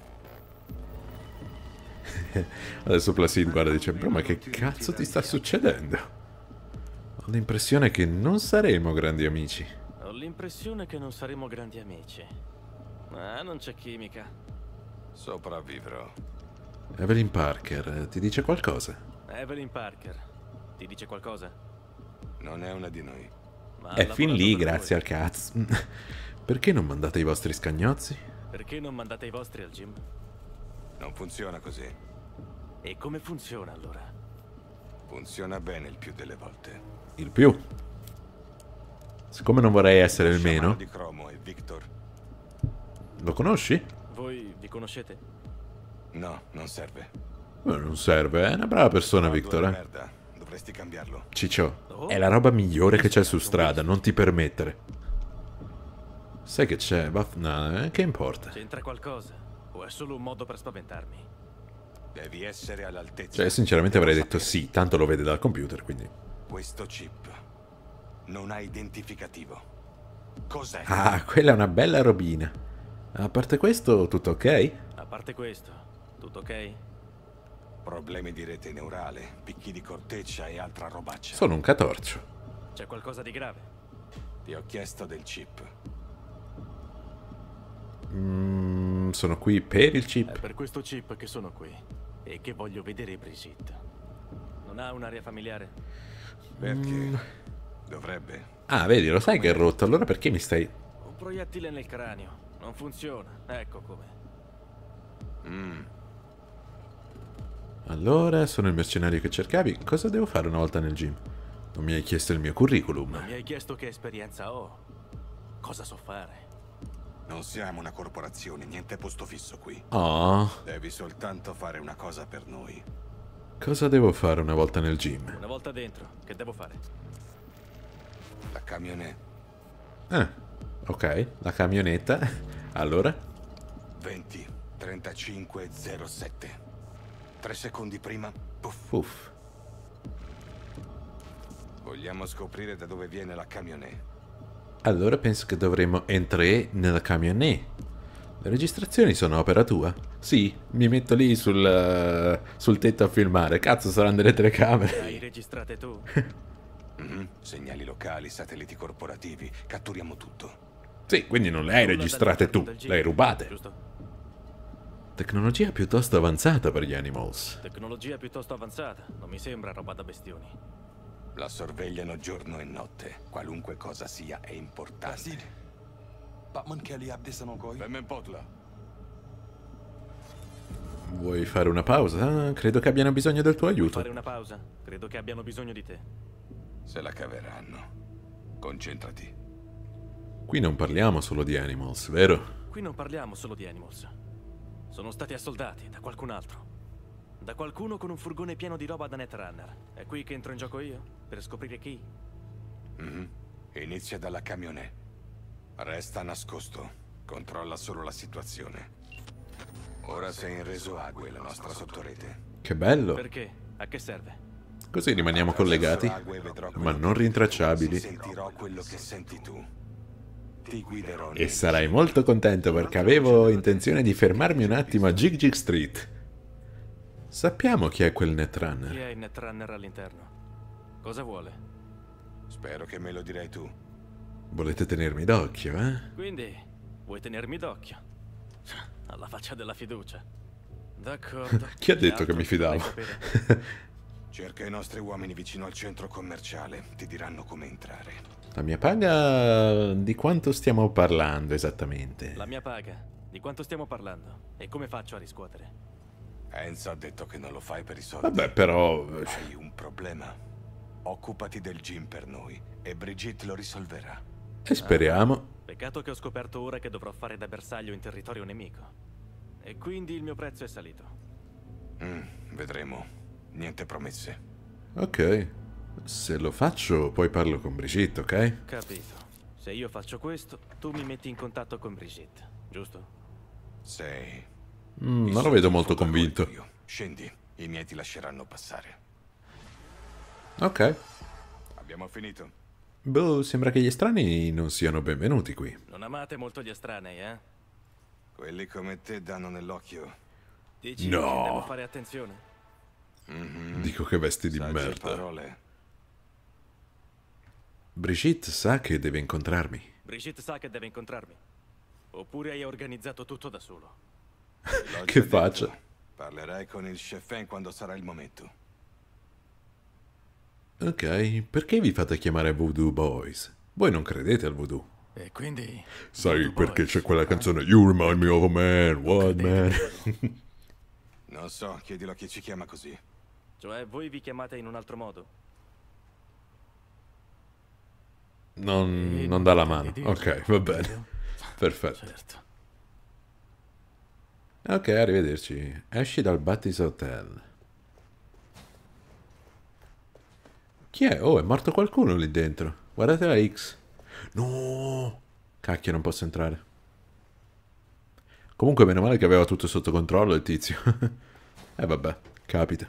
[SPEAKER 1] Adesso Placid guarda e dice: bro, ma che cazzo ti sta succedendo? Ho l'impressione che non saremo grandi amici.
[SPEAKER 11] Ho l'impressione che non saremo grandi amici. Ah, non c'è chimica.
[SPEAKER 8] Sopravvivrò.
[SPEAKER 1] Evelyn Parker, ti dice qualcosa?
[SPEAKER 11] Evelyn Parker, ti dice qualcosa?
[SPEAKER 8] Non è una di noi.
[SPEAKER 11] Ma
[SPEAKER 1] è fin lì, grazie al cazzo. Perché non mandate i vostri scagnozzi?
[SPEAKER 11] Perché non mandate i vostri al gym?
[SPEAKER 8] Non funziona così.
[SPEAKER 11] E come funziona allora?
[SPEAKER 8] Funziona bene il più delle volte.
[SPEAKER 1] Il più? Siccome non vorrei essere il
[SPEAKER 8] Sciamano
[SPEAKER 1] meno.
[SPEAKER 8] di Cromo e Victor.
[SPEAKER 1] Lo conosci?
[SPEAKER 11] Voi vi conoscete?
[SPEAKER 8] No, non serve.
[SPEAKER 1] Beh, non serve, è una brava persona, Victor. Eh?
[SPEAKER 8] Merda. Dovresti cambiarlo.
[SPEAKER 1] Ciccio, oh, è la roba migliore che c'è su strada, non ti permettere. Sai che c'è? No, eh? Che importa?
[SPEAKER 11] C'entra qualcosa? O è solo un modo per spaventarmi?
[SPEAKER 8] Devi essere all'altezza.
[SPEAKER 1] Cioè, sinceramente avrei detto sì, tanto lo vede dal computer, quindi...
[SPEAKER 8] Questo chip non ha identificativo. Cos'è?
[SPEAKER 1] Ah, quella è una bella robina. A parte questo, tutto ok?
[SPEAKER 11] A parte questo, tutto ok?
[SPEAKER 8] Problemi di rete neurale, picchi di corteccia e altra robaccia.
[SPEAKER 1] Sono un catorcio.
[SPEAKER 11] C'è qualcosa di grave?
[SPEAKER 8] Ti ho chiesto del chip.
[SPEAKER 1] Mm, sono qui per il chip.
[SPEAKER 11] È per questo chip che sono qui. E che voglio vedere Brigitte. Non ha un'aria familiare?
[SPEAKER 8] Perché?
[SPEAKER 1] Mm.
[SPEAKER 8] Dovrebbe.
[SPEAKER 1] Ah, vedi, lo sai che è rotto. Allora perché mi stai...
[SPEAKER 11] Un proiettile nel cranio. Non funziona. Ecco come.
[SPEAKER 8] Mm.
[SPEAKER 1] Allora, sono il mercenario che cercavi. Cosa devo fare una volta nel gym? Non mi hai chiesto il mio curriculum.
[SPEAKER 11] Non mi hai chiesto che esperienza ho. Cosa so fare?
[SPEAKER 8] Non siamo una corporazione, niente posto fisso qui.
[SPEAKER 1] Oh.
[SPEAKER 8] Devi soltanto fare una cosa per noi.
[SPEAKER 1] Cosa devo fare una volta nel gym?
[SPEAKER 11] Una volta dentro, che devo fare?
[SPEAKER 8] La camionetta.
[SPEAKER 1] Ah, ok, la camionetta. Allora?
[SPEAKER 8] venti, trentacinque, zero sette. Tre secondi prima, puff.
[SPEAKER 1] Uff.
[SPEAKER 8] Vogliamo scoprire da dove viene la camionetta.
[SPEAKER 1] Allora penso che dovremmo entrare nella camionetta. Le registrazioni sono opera tua? Sì, mi metto lì sul, sul tetto a filmare. Cazzo, saranno delle telecamere.
[SPEAKER 11] Hai registrate tu?
[SPEAKER 13] Mm-hmm. Segnali locali, satelliti corporativi, catturiamo tutto.
[SPEAKER 1] Sì, quindi non le hai registrate tu, le hai rubate.
[SPEAKER 11] Giusto?
[SPEAKER 1] Tecnologia piuttosto avanzata per gli Animals.
[SPEAKER 11] Tecnologia piuttosto avanzata, non mi sembra roba da bestioni.
[SPEAKER 13] La sorvegliano giorno e notte, qualunque cosa sia è importante.
[SPEAKER 14] Batman Kelly abdessano coi.
[SPEAKER 1] Vuoi fare una pausa? Ah, credo che abbiano bisogno del tuo
[SPEAKER 11] Vuoi
[SPEAKER 1] aiuto.
[SPEAKER 11] fare una pausa? Credo che abbiano bisogno di te.
[SPEAKER 13] Se la caveranno. Concentrati.
[SPEAKER 1] Qui non parliamo solo di Animals, vero?
[SPEAKER 11] Qui non parliamo solo di Animals. Sono stati assoldati da qualcun altro. Da qualcuno con un furgone pieno di roba da Netrunner. È qui che entro in gioco io? Per scoprire chi?
[SPEAKER 13] Mm-hmm. Inizia dalla camionè. Resta nascosto. Controlla solo la situazione. Ora sei in Reso Ague, la nostra sottorete.
[SPEAKER 1] Che bello.
[SPEAKER 11] Perché? A che serve?
[SPEAKER 1] Così rimaniamo collegati, ma non rintracciabili.
[SPEAKER 13] Sentirò quello che senti tu. Ti guiderò.
[SPEAKER 1] E sarai molto contento perché avevo intenzione di fermarmi un attimo a Jig Jig Street. Sappiamo chi è quel Netrunner.
[SPEAKER 11] Chi è il Netrunner all'interno? Cosa vuole?
[SPEAKER 13] Spero che me lo dirai tu.
[SPEAKER 1] Volete tenermi d'occhio, eh?
[SPEAKER 11] Quindi, vuoi tenermi d'occhio? Alla faccia della fiducia. D'accordo.
[SPEAKER 1] Chi ha detto che mi fidavo?
[SPEAKER 13] Cerca i nostri uomini vicino al centro commerciale. Ti diranno come entrare.
[SPEAKER 1] La mia paga... Di quanto stiamo parlando esattamente?
[SPEAKER 11] La mia paga? Di quanto stiamo parlando? E come faccio a riscuotere?
[SPEAKER 13] Enzo ha detto che non lo fai per i soldi.
[SPEAKER 1] Vabbè, però...
[SPEAKER 13] Hai un problema. Occupati del gym per noi e Brigitte lo risolverà.
[SPEAKER 1] E speriamo.
[SPEAKER 11] Ah, peccato che ho scoperto ora che dovrò fare da bersaglio in territorio nemico. E quindi il mio prezzo è salito.
[SPEAKER 13] Mm, vedremo. Niente promesse.
[SPEAKER 1] Ok. Se lo faccio, poi parlo con Brigitte, ok?
[SPEAKER 11] Capito. Se io faccio questo, tu mi metti in contatto con Brigitte, giusto?
[SPEAKER 13] Sei.
[SPEAKER 1] Mm, non lo vedo molto convinto.
[SPEAKER 13] Scendi, i miei ti lasceranno passare.
[SPEAKER 1] Ok.
[SPEAKER 13] Abbiamo finito.
[SPEAKER 1] Boh, sembra che gli estranei non siano benvenuti qui.
[SPEAKER 11] Non amate molto gli estranei, eh?
[SPEAKER 13] Quelli come te danno nell'occhio.
[SPEAKER 11] Dici
[SPEAKER 1] no.
[SPEAKER 11] che devo fare attenzione?
[SPEAKER 13] Mm-hmm.
[SPEAKER 1] Dico che vesti di
[SPEAKER 13] Sagge
[SPEAKER 1] merda.
[SPEAKER 13] Parole.
[SPEAKER 1] Brigitte sa che deve incontrarmi.
[SPEAKER 11] Brigitte sa che deve incontrarmi. Oppure hai organizzato tutto da solo.
[SPEAKER 1] Che faccia?
[SPEAKER 13] Parlerai con il chef quando sarà il momento.
[SPEAKER 1] Ok, perché vi fate chiamare Voodoo Boys? Voi non credete al voodoo.
[SPEAKER 11] E quindi...
[SPEAKER 1] Sai perché c'è quella canzone You remind me of a man, what man?
[SPEAKER 13] Non so, chiedilo a chi ci chiama così.
[SPEAKER 11] Cioè, voi vi chiamate in un altro modo?
[SPEAKER 1] Non, non dà la mano. Ok, va bene. Perfetto.
[SPEAKER 11] Certo.
[SPEAKER 1] Ok, arrivederci. Esci dal Battis Hotel. Chi è? Oh, è morto qualcuno lì dentro. Guardate la X. No! Cacchio, non posso entrare. Comunque, meno male che aveva tutto sotto controllo il tizio. E eh, vabbè, capita.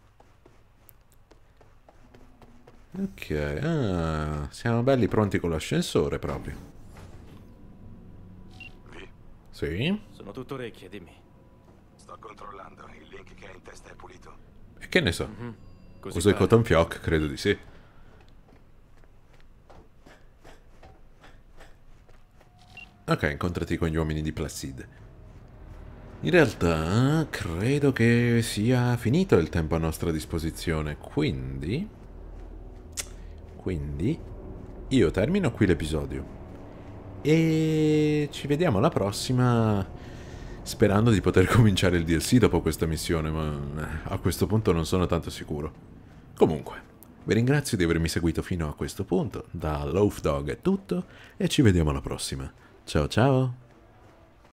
[SPEAKER 1] Ok, ah, siamo belli pronti con l'ascensore proprio.
[SPEAKER 13] Vi?
[SPEAKER 1] Sì?
[SPEAKER 11] Sono tutto orecchie, dimmi.
[SPEAKER 13] Sto controllando, il link che hai in testa è pulito.
[SPEAKER 1] E che ne so?
[SPEAKER 11] Mm-hmm. Così
[SPEAKER 1] Uso il
[SPEAKER 11] pare.
[SPEAKER 1] cotton fioc, credo di sì. Ok, incontrati con gli uomini di Placide. In realtà, credo che sia finito il tempo a nostra disposizione, quindi... Quindi, io termino qui l'episodio. E ci vediamo alla prossima, sperando di poter cominciare il D L C dopo questa missione, ma a questo punto non sono tanto sicuro. Comunque, vi ringrazio di avermi seguito fino a questo punto. Da Loaf Dog è tutto e ci vediamo alla prossima. Ciao ciao!